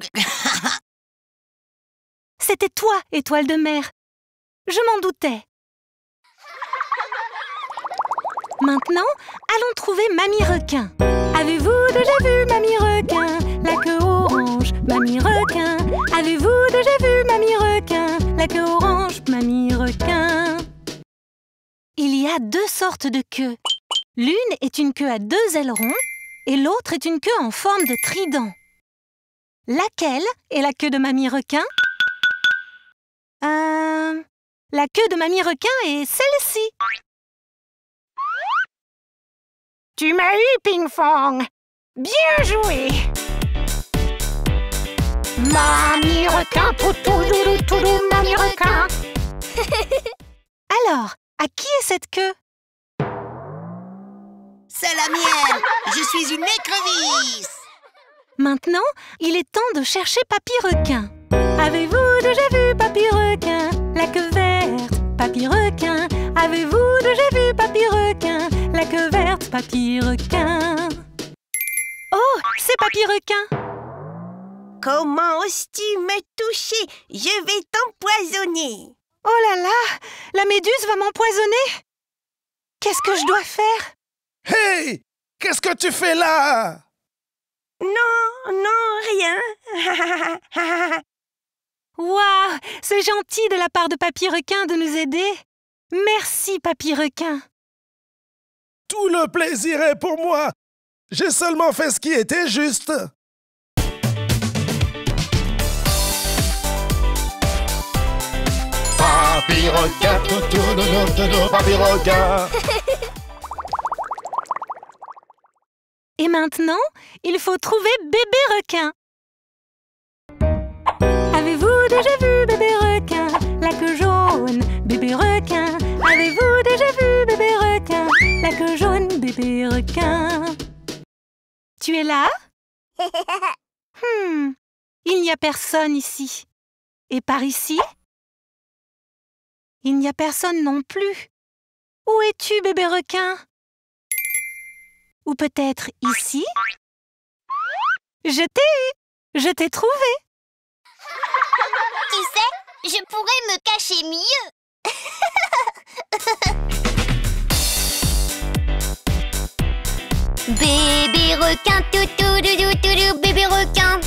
C'était toi, étoile de mer. Je m'en doutais. Maintenant, allons trouver Mamie Requin. Avez-vous déjà vu Mamie Requin? La queue orange, Mamie Requin. Avez-vous déjà vu Mamie Requin? La queue orange, Mamie Requin. Il y a deux sortes de queues. L'une est une queue à deux ailerons et l'autre est une queue en forme de trident. Laquelle est la queue de Mamie Requin? Euh... La queue de Mamie Requin est celle-ci. Tu m'as eu, Pinkfong. Bien joué. Mamie Requin, toutou, doudou, toudou, Mamie Requin. Alors, à qui est cette queue? C'est la mienne. Je suis une écrevisse. Maintenant, il est temps de chercher Papy Requin. Avez-vous déjà vu Papy Requin? La queue verte, Papy Requin. Avez-vous déjà vu Papy Requin? La queue verte, Papy Requin. Oh, c'est Papy Requin. Comment oses-tu me toucher? Je vais t'empoisonner. Oh là là, la méduse va m'empoisonner. Qu'est-ce que je dois faire? Hey! Qu'est-ce que tu fais là? Non, non, rien. Waouh, c'est gentil de la part de Papy Requin de nous aider. Merci, Papy Requin. Tout le plaisir est pour moi. J'ai seulement fait ce qui était juste. Papy Requin, tout, tout, tout, tout, tout, Papy Requin. Et maintenant, il faut trouver Bébé Requin. Avez-vous déjà vu Bébé Requin? La queue jaune, Bébé Requin. Avez-vous déjà vu Bébé Requin? La queue jaune, Bébé Requin. Tu es là? Hmm, il n'y a personne ici. Et par ici? Il n'y a personne non plus. Où es-tu, Bébé Requin? Ou peut-être ici? Je t'ai eu! Je t'ai trouvé! Tu sais, je pourrais me cacher mieux. Bébé requin, toutou, doudou, doudou, bébé requin.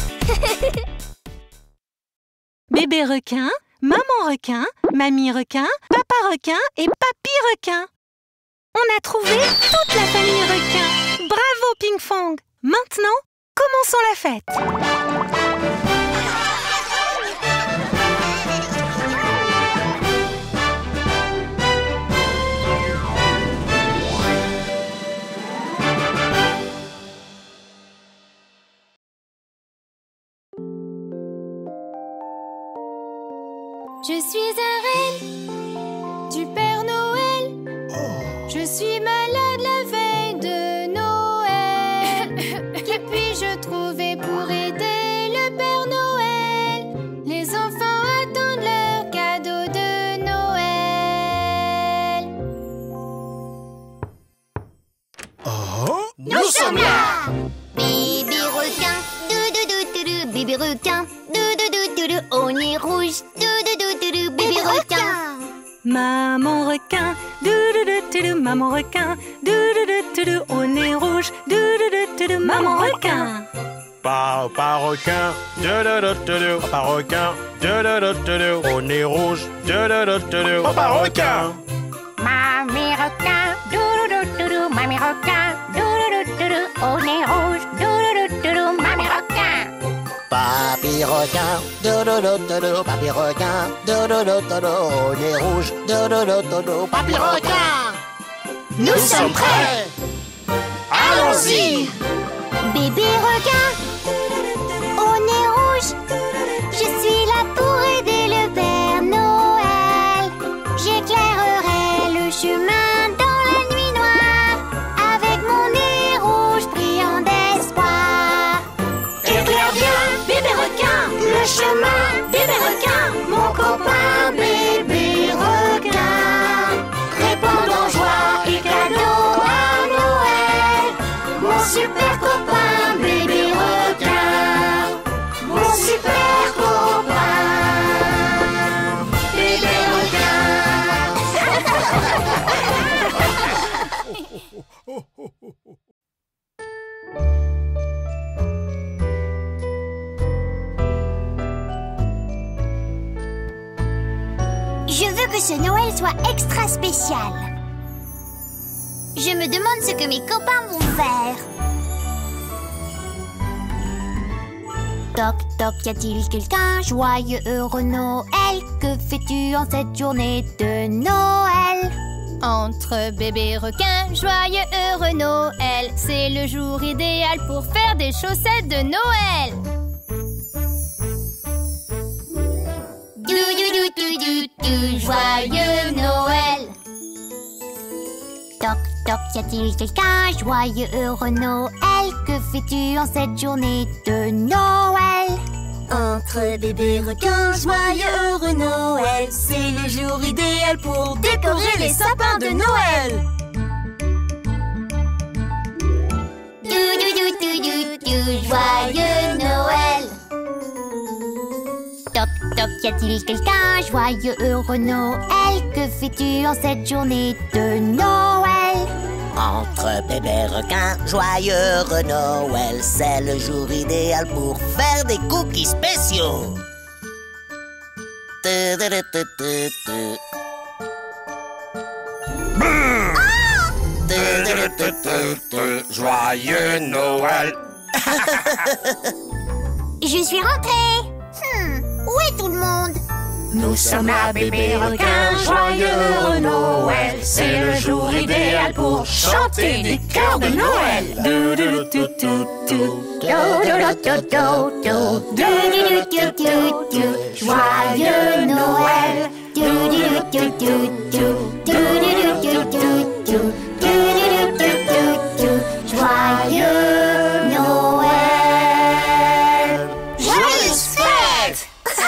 Bébé requin, maman requin, mamie requin, papa requin et papy requin. On a trouvé toute la famille requin. Bravo, Pinkfong! Maintenant, commençons la fête. Je suis un renne du Père Noël. Je suis malade la veille de Noël. Qui puis-je trouver pour aider le Père Noël? Les enfants attendent leur cadeau de Noël. Oh, nous sommes là! Bébé requin, doudou, bébé requin, doudou, on est rouge, doudou, bébé requin. Maman requin, doudou, maman requin, doudou, au nez rouge, doudou, maman requin. Papa requin, doudou, papa requin, doudou, au nez rouge, doudou, papa requin. Mamie requin, doudou, mamie requin, doudou, au nez rouge, doudou, mamie requin. Papy requin, doudou, papy requin, doudou, au nez rouge, doudou, papy requin. Nous sommes prêts. Allons-y. Bébé requin, au nez rouge, je suis là pour aider le Père Noël. J'éclaire bébé requin, mon copain bébé requin. Répondre en joie et cadeaux à Noël. Mon super copain bébé requin. Mon super copain bébé Je veux que ce Noël soit extra spécial. Je me demande ce que mes copains vont faire. Toc toc, y a-t-il quelqu'un? Joyeux heureux Noël. Que fais-tu en cette journée de Noël? Entre bébés requins, joyeux heureux Noël. C'est le jour idéal pour faire des chaussettes de Noël. Du du du du du du, joyeux Noël. Toc toc, y a-t-il quelqu'un? Joyeux heureux Noël. Que fais-tu en cette journée de Noël? Entre bébés requins, joyeux heureux Noël. C'est le jour idéal pour décorer les sapins de Noël. Du du du du du du, joyeux Noël. Toc toc, y a-t-il quelqu'un? Joyeux heureux Noël. Que fais-tu en cette journée de Noël? Entre bébés requins, joyeux heureux Noël. C'est le jour idéal pour faire des cookies spéciaux. Tu, tu, tu, tu, tu, tu. Tu, tu, tu, tu, tu. Joyeux Noël. Je suis rentrée. Hmm, où est tout le monde? Nous sommes là, bébé requin, joyeux heureux Noël. C'est le jour idéal pour chanter des chœurs de Noël. Du du du du du du. Du du du du du. Du du du du du. Joyeux Noël. Du du du du du. Du du du du du. Du du du du du. Joyeux Noël. Joyeuses fêtes.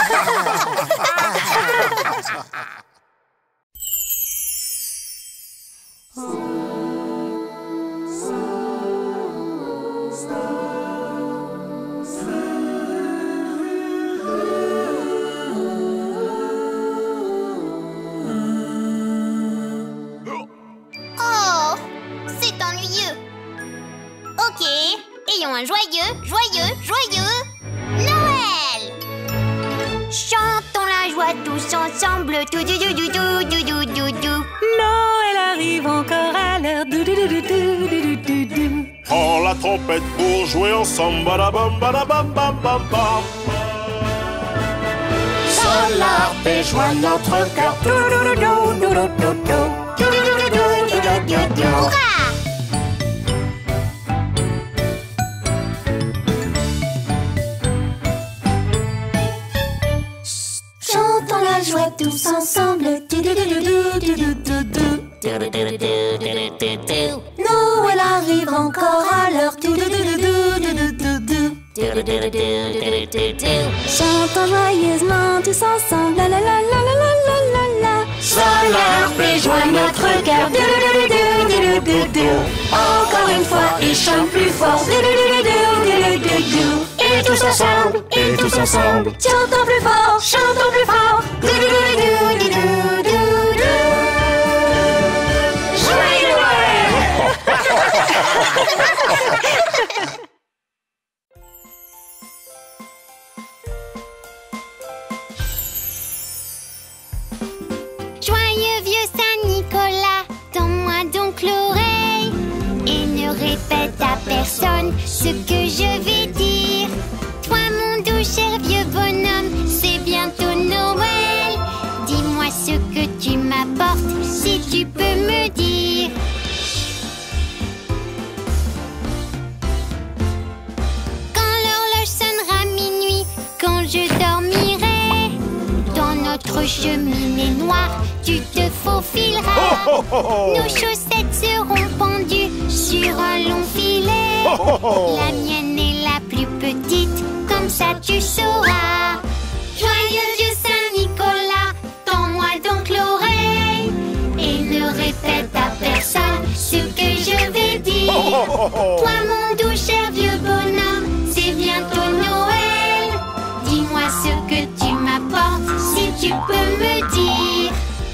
Oh, c'est ennuyeux. Ok, ayons un joyeux, joyeux, joyeux Noël. Chantons la joie tous ensemble. Du du du du du du du du. Noël arrive encore à l'heure. Du du du du du du du du. Prends la trompette pour jouer ensemble. Badabam, badabam, bam, bam, bam. Sonne l'harpe et joins notre cœur. Du du du du du du du. Du du du du du du du. Hurrah! Chantons la joie tous ensemble. Du du du du du du du du. Noël arrive encore à l'heure. Du du du du du du du. Chantons joyeusement tous ensemble. La la la la la la la la. Sonne l'harpe et joins notre cœur. Du du du du du du du. Encore une fois et chante plus fort. Du du du du du du du. Et tous ensemble, et tous ensemble. Chantons plus fort, chantons plus fort. Du du du du du du du. Joyeux Noël. Joyeux vieux Saint-Nicolas, tends-moi donc l'oreille et ne répète à personne ce que je vais dire. Toi mon doux cher vieux bonhomme, c'est bientôt Noël. Dis-moi ce que tu m'apportes, si tu peux me dire. Quand l'horloge sonnera minuit, quand je dormirai, dans notre cheminée noire, tu te faufileras. Oh, oh, oh, oh. Nos chaussettes seront pendues sur un long filet. Oh, oh, oh. La mienne est la plus petite, comme ça tu sauras. Joyeux Toi mon doux cher vieux bonhomme, c'est bientôt Noël. Dis-moi ce que tu m'apportes, si tu peux me dire.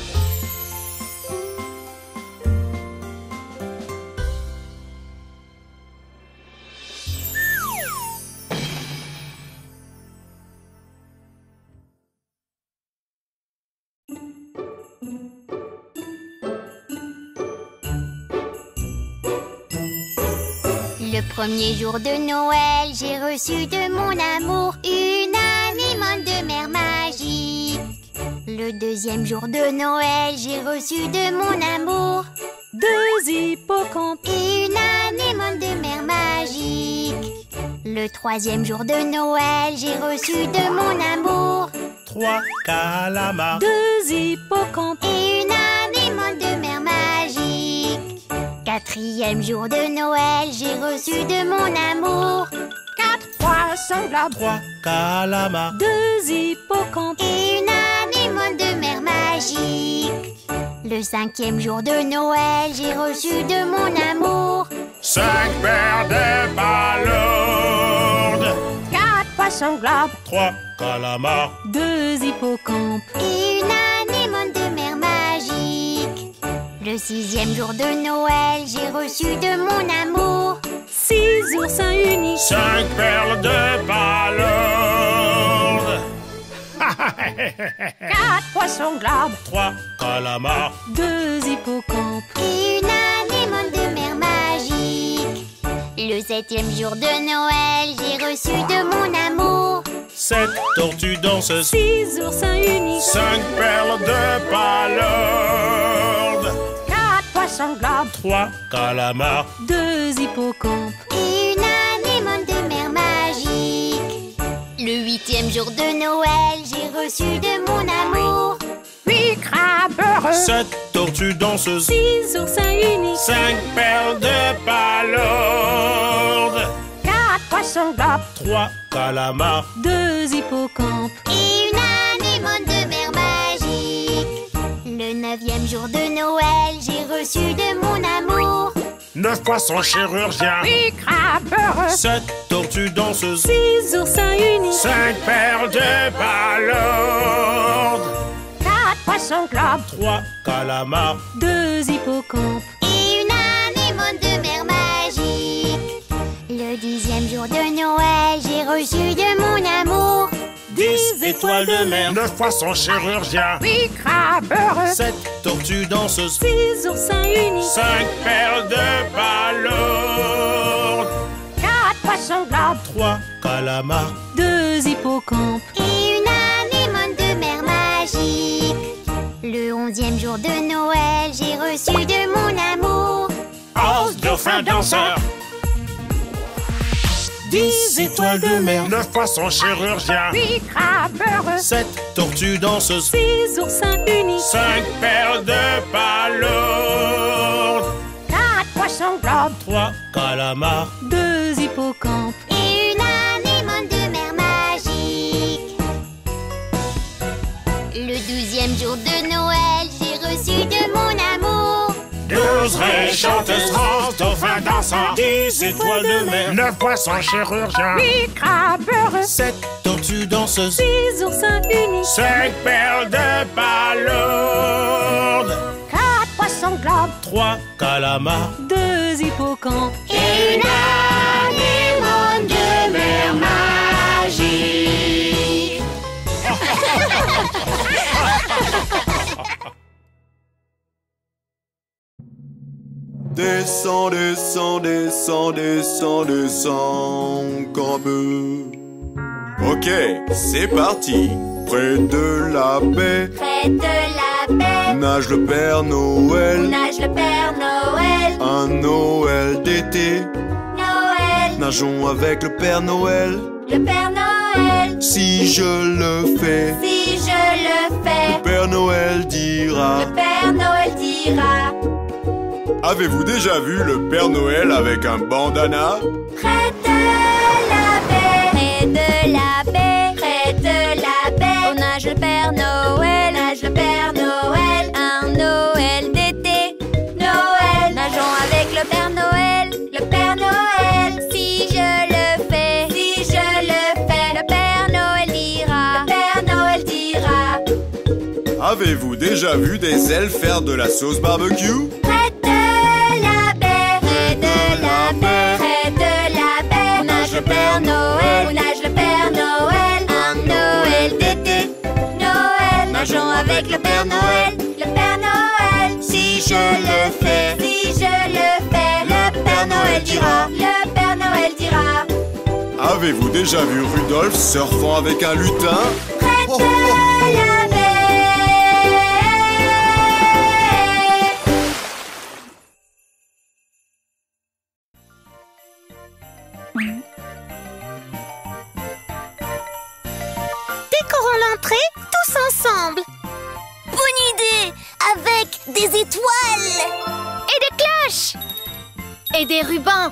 Le premier jour de Noël, j'ai reçu de mon amour une anémone de mer magique. Le deuxième jour de Noël, j'ai reçu de mon amour deux hippocampes et une anémone de mer magique. Le troisième jour de Noël, j'ai reçu de mon amour trois calamars, deux hippocampes et une anémone de mer magique. Quatrième jour de Noël, j'ai reçu de mon amour quatre poissons globes, trois calamars, deux hippocampes et une anémone de mer magique. Le cinquième jour de Noël, j'ai reçu de mon amour cinq paires de balourdes, quatre poissons globes, trois calamars, deux hippocampes et une anémone de mer magique. Le sixième jour de Noël, j'ai reçu de mon amour six oursins unis, cinq perles de balourdes, quatre poissons globes, trois calamars, deux hippocampes et une anémone de mer magique. Le septième jour de Noël, j'ai reçu de mon amour sept tortues danseuses, six oursins unis, cinq perles de balourdes, quatre poissons globes, trois calamars, deux hippocampes et une anémone de mer magique. Le huitième jour de Noël, j'ai reçu de mon amour huit crabes heureux, sept tortues danseuses, six oursins unis, cinq perles de balourdes, quatre poissons globes, trois calamars, deux hippocampes et une anémone de mer magique. Le neuvième jour de Noël, j'ai reçu de mon amour neuf poissons chirurgiens, huit crabes heureux, sept tortues danseuses, six oursins unis, cinq perles de balourdes, quatre poissons globes, trois calamars, deux hippocampes et une anémone de mer magique. Le dixième jour de Noël, j'ai reçu de mon amour dix étoiles de mer, neuf poissons chirurgiens, huit crabes heureux, sept tortues danseuses, six oursins unis, cinq perles de balourdes, quatre poissons globes, trois calamars, deux hippocampes et une anémone de mer magique. Le onzième jour de Noël, j'ai reçu de mon amour onze dauphins danseurs, dix étoiles de mer, neuf poissons chirurgiens, huit crabes heureux, sept tortues danseuses, six oursins unis, cinq perles de balourdes, quatre poissons globes, trois calamars, deux hippocampes et une anémone de mer magique. Le douzième jour de Noël, j'ai reçu de mon amour douze raies chanteuses, onze dauphins dansants, dix étoiles de mer, neuf poissons chirurgiens, huit crabes heureux, sept tortues danseuses, six oursins unis, cinq perles de balourdes, quatre poissons globes, trois calamars, deux hippocampes et une anémone de mer magique. Descends, descends, descends, descends, descends comme eux. Ok, c'est parti. Près de la baie, Près de la baie, nage le Père Noël. nage le Père Noël. Un Noël d'été, Noël, nageons avec le Père Noël. le Père Noël. Si je le fais, Si je le fais, le Père Noël dira. le Père Noël dira. Avez-vous déjà vu le Père Noël avec un bandana? Près de la baie, près de la baie, près de la baie, on nage le Père Noël, nage le Père Noël, un Noël d'été, Noël, nageons avec le Père Noël, le Père Noël. Avez-vous déjà vu des elfes faire de la sauce barbecue? Près de la baie, près de la baie, près de la baie, on nage le Père Noël, on nage le Père Noël, un Noël d'été. Noël, nageons avec le Père Noël, le Père Noël. Si je le fais, si je le fais, le Père Noël dira, le Père Noël dira. Avez-vous déjà vu Rudolph surfant avec un lutin? Près Oh, de oh, oh. la baie. Décorons l'entrée tous ensemble. Bonne idée! Avec des étoiles! Et des cloches. Et des rubans.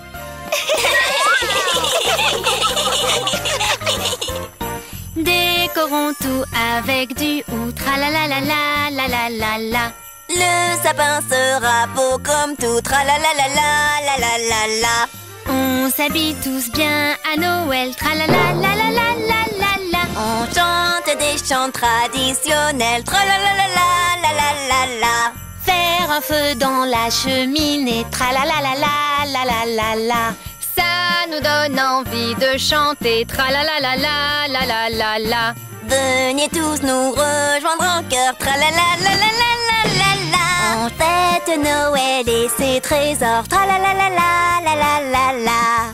Décorons tout avec du ou tralalalala la la la la. Le sapin sera beau comme tout, tralalalala la la la la. On s'habille tous bien à Noël, tralalalala la la la la. On chante des chants traditionnels, tralalalala la la la la. Faire un feu dans la cheminée, tralalalala la la la la. Ça nous donne envie de chanter, tralalalala la la la la. Venez tous nous rejoindre en chœur, tralalalala la la la. On fête Noël et ses trésors, tralalalala la la la la.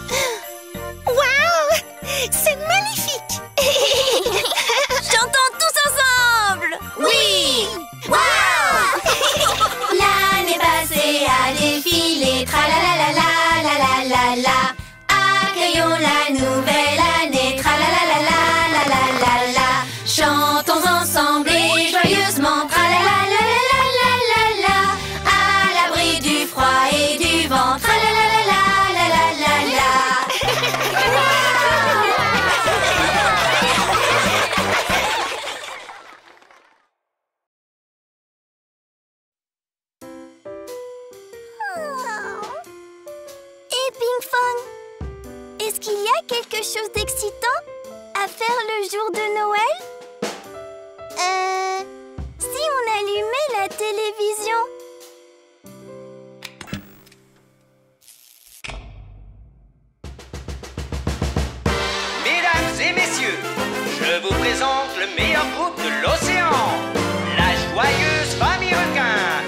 Waouh! C'est magnifique! Chantons tous ensemble! Oui! Waouh! L'année passée a défilé, tralalalala la la la la. Accueillons la nouvelle année, tralalalala la la la la. Chantons ensemble et joyeusement, tralalalala la la la. À l'abri du froid et du vent, tralalalala la la la la. Et Ping Fong, est-ce qu'il y a quelque chose d'excitant à faire le jour de Noël? Euh... Si on allumait la télévision? Mesdames et messieurs, je vous présente le meilleur groupe de l'océan, la joyeuse famille requin.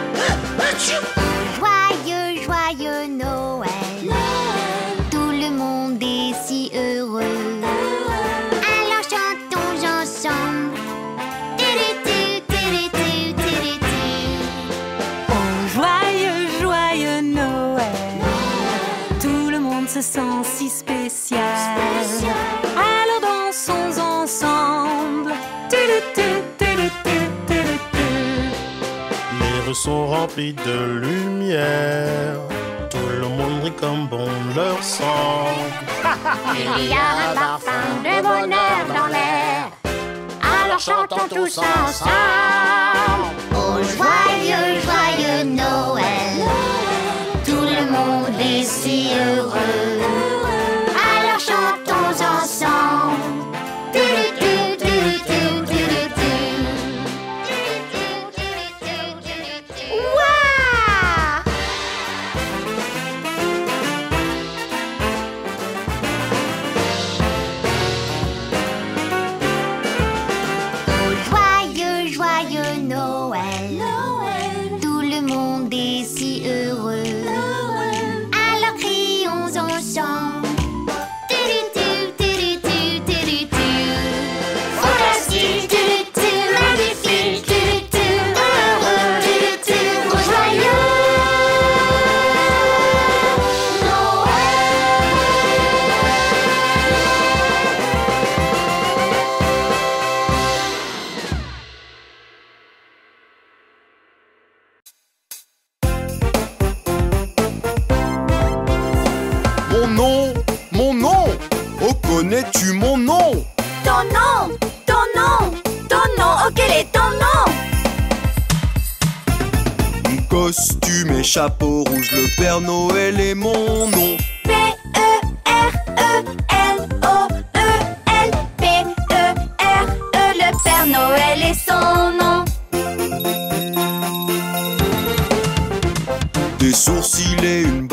Joyeux, joyeux Noël. Tout le monde est si heureux. Alors chantons ensemble. Tiri-tu, tiri-tu, tiri-tu. Oh, joyeux, joyeux Noël. Tout le monde se sent si spécial. Alors dansons ensemble. Tiri-tu, tiri-tu, tiri-tu. Les rues sont remplies de lumière. Tout le monde rit comme bon leur semble. Il y a un parfum de bonheur dans l'air. Alors chantons tous ensemble. Oh, joyeux, joyeux Noël. Tout le monde est si heureux. Alors chantons ensemble. Tiri-tu, tiri-tu, tiri-tu. Waouh! Joyeux, joyeux Noël. Noël. Tout le monde est si heureux. Noël. Alors crions ensemble. Tiri-tu, tiri-tu, tiri-tu. Fantastique, tiri-tu, magnifique, tiri-tu, heureux, tiri-tu, oh, joyeux Mon nom, mon nom. Oh, connais-tu mon nom? Ton nom, ton nom, ton nom, oh quel est ton nom? Costume et chapeau rouge, le Père Noël est mon nom. P E R E L O E L P E R E, le Père Noël est son nom.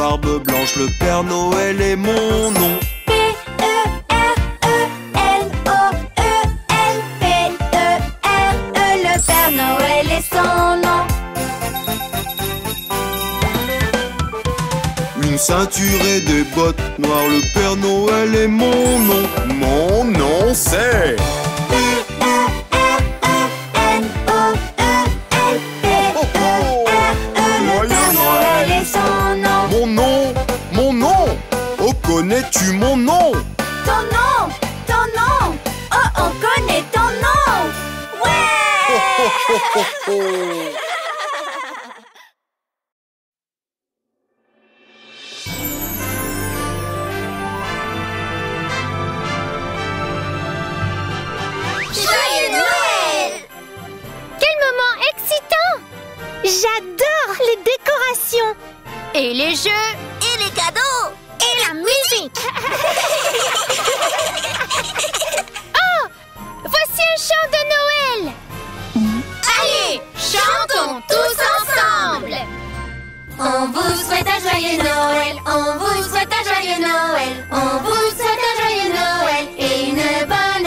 barbe blanche, le Père Noël est mon nom. P E R E L O E L. P E R E, le Père Noël est son nom. Une ceinture et des bottes noires, le Père Noël est mon nom. Mon nom c'est... P E R E N O E L. P E R E, le Père Noël est son nom. Mon nom, mon nom. Oh, connais-tu mon nom? Ton nom, ton nom. Oh, on connaît ton nom. Ouais. Joyeux Noël! Quel moment excitant! J'adore les décorations! Et les jeux! Et les cadeaux! Et la musique! Oh! Voici un chant de Noël! Allez, chantons tous ensemble. On vous souhaite un joyeux Noël, on vous souhaite un joyeux Noël, on vous souhaite un joyeux Noël et une bonne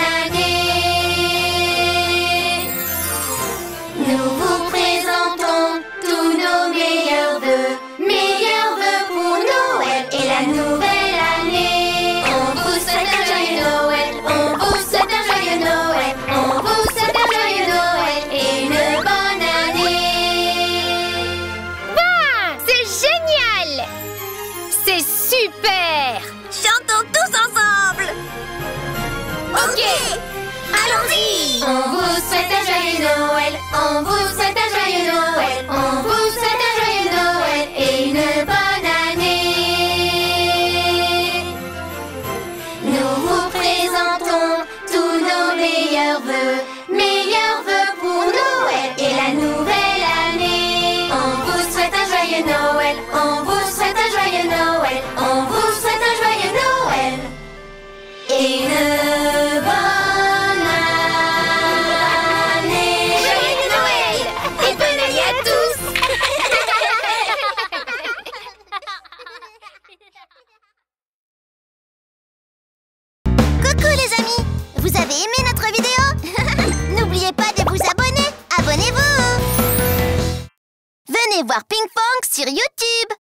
année. Nous vous présentons tous nos meilleurs vœux, meilleurs vœux pour Noël et la nouvelle année. On vous souhaite un joyeux Noël, on vous souhaite un joyeux Noël, on vous souhaite un joyeux Noël et une bonne année. Bah! C'est génial! C'est super! Chantons tous ensemble! Ok, allons-y! On vous souhaite un joyeux Noël, on vous souhaite un joyeux Noël, on vous souhaite un joyeux Noël et une bonne année. Nous vous présentons tous nos meilleurs vœux, meilleurs vœux pour Noël et la nouvelle année. On vous souhaite un joyeux Noël, on vous souhaite un joyeux Noël, on vous souhaite un joyeux Noël et une bonne année. Joyeux Noël et bonne année à tous. Coucou les amis! Vous avez aimé notre vidéo? N'oubliez pas de vous abonner! Abonnez-vous! Venez voir Ping Pong sur YouTube!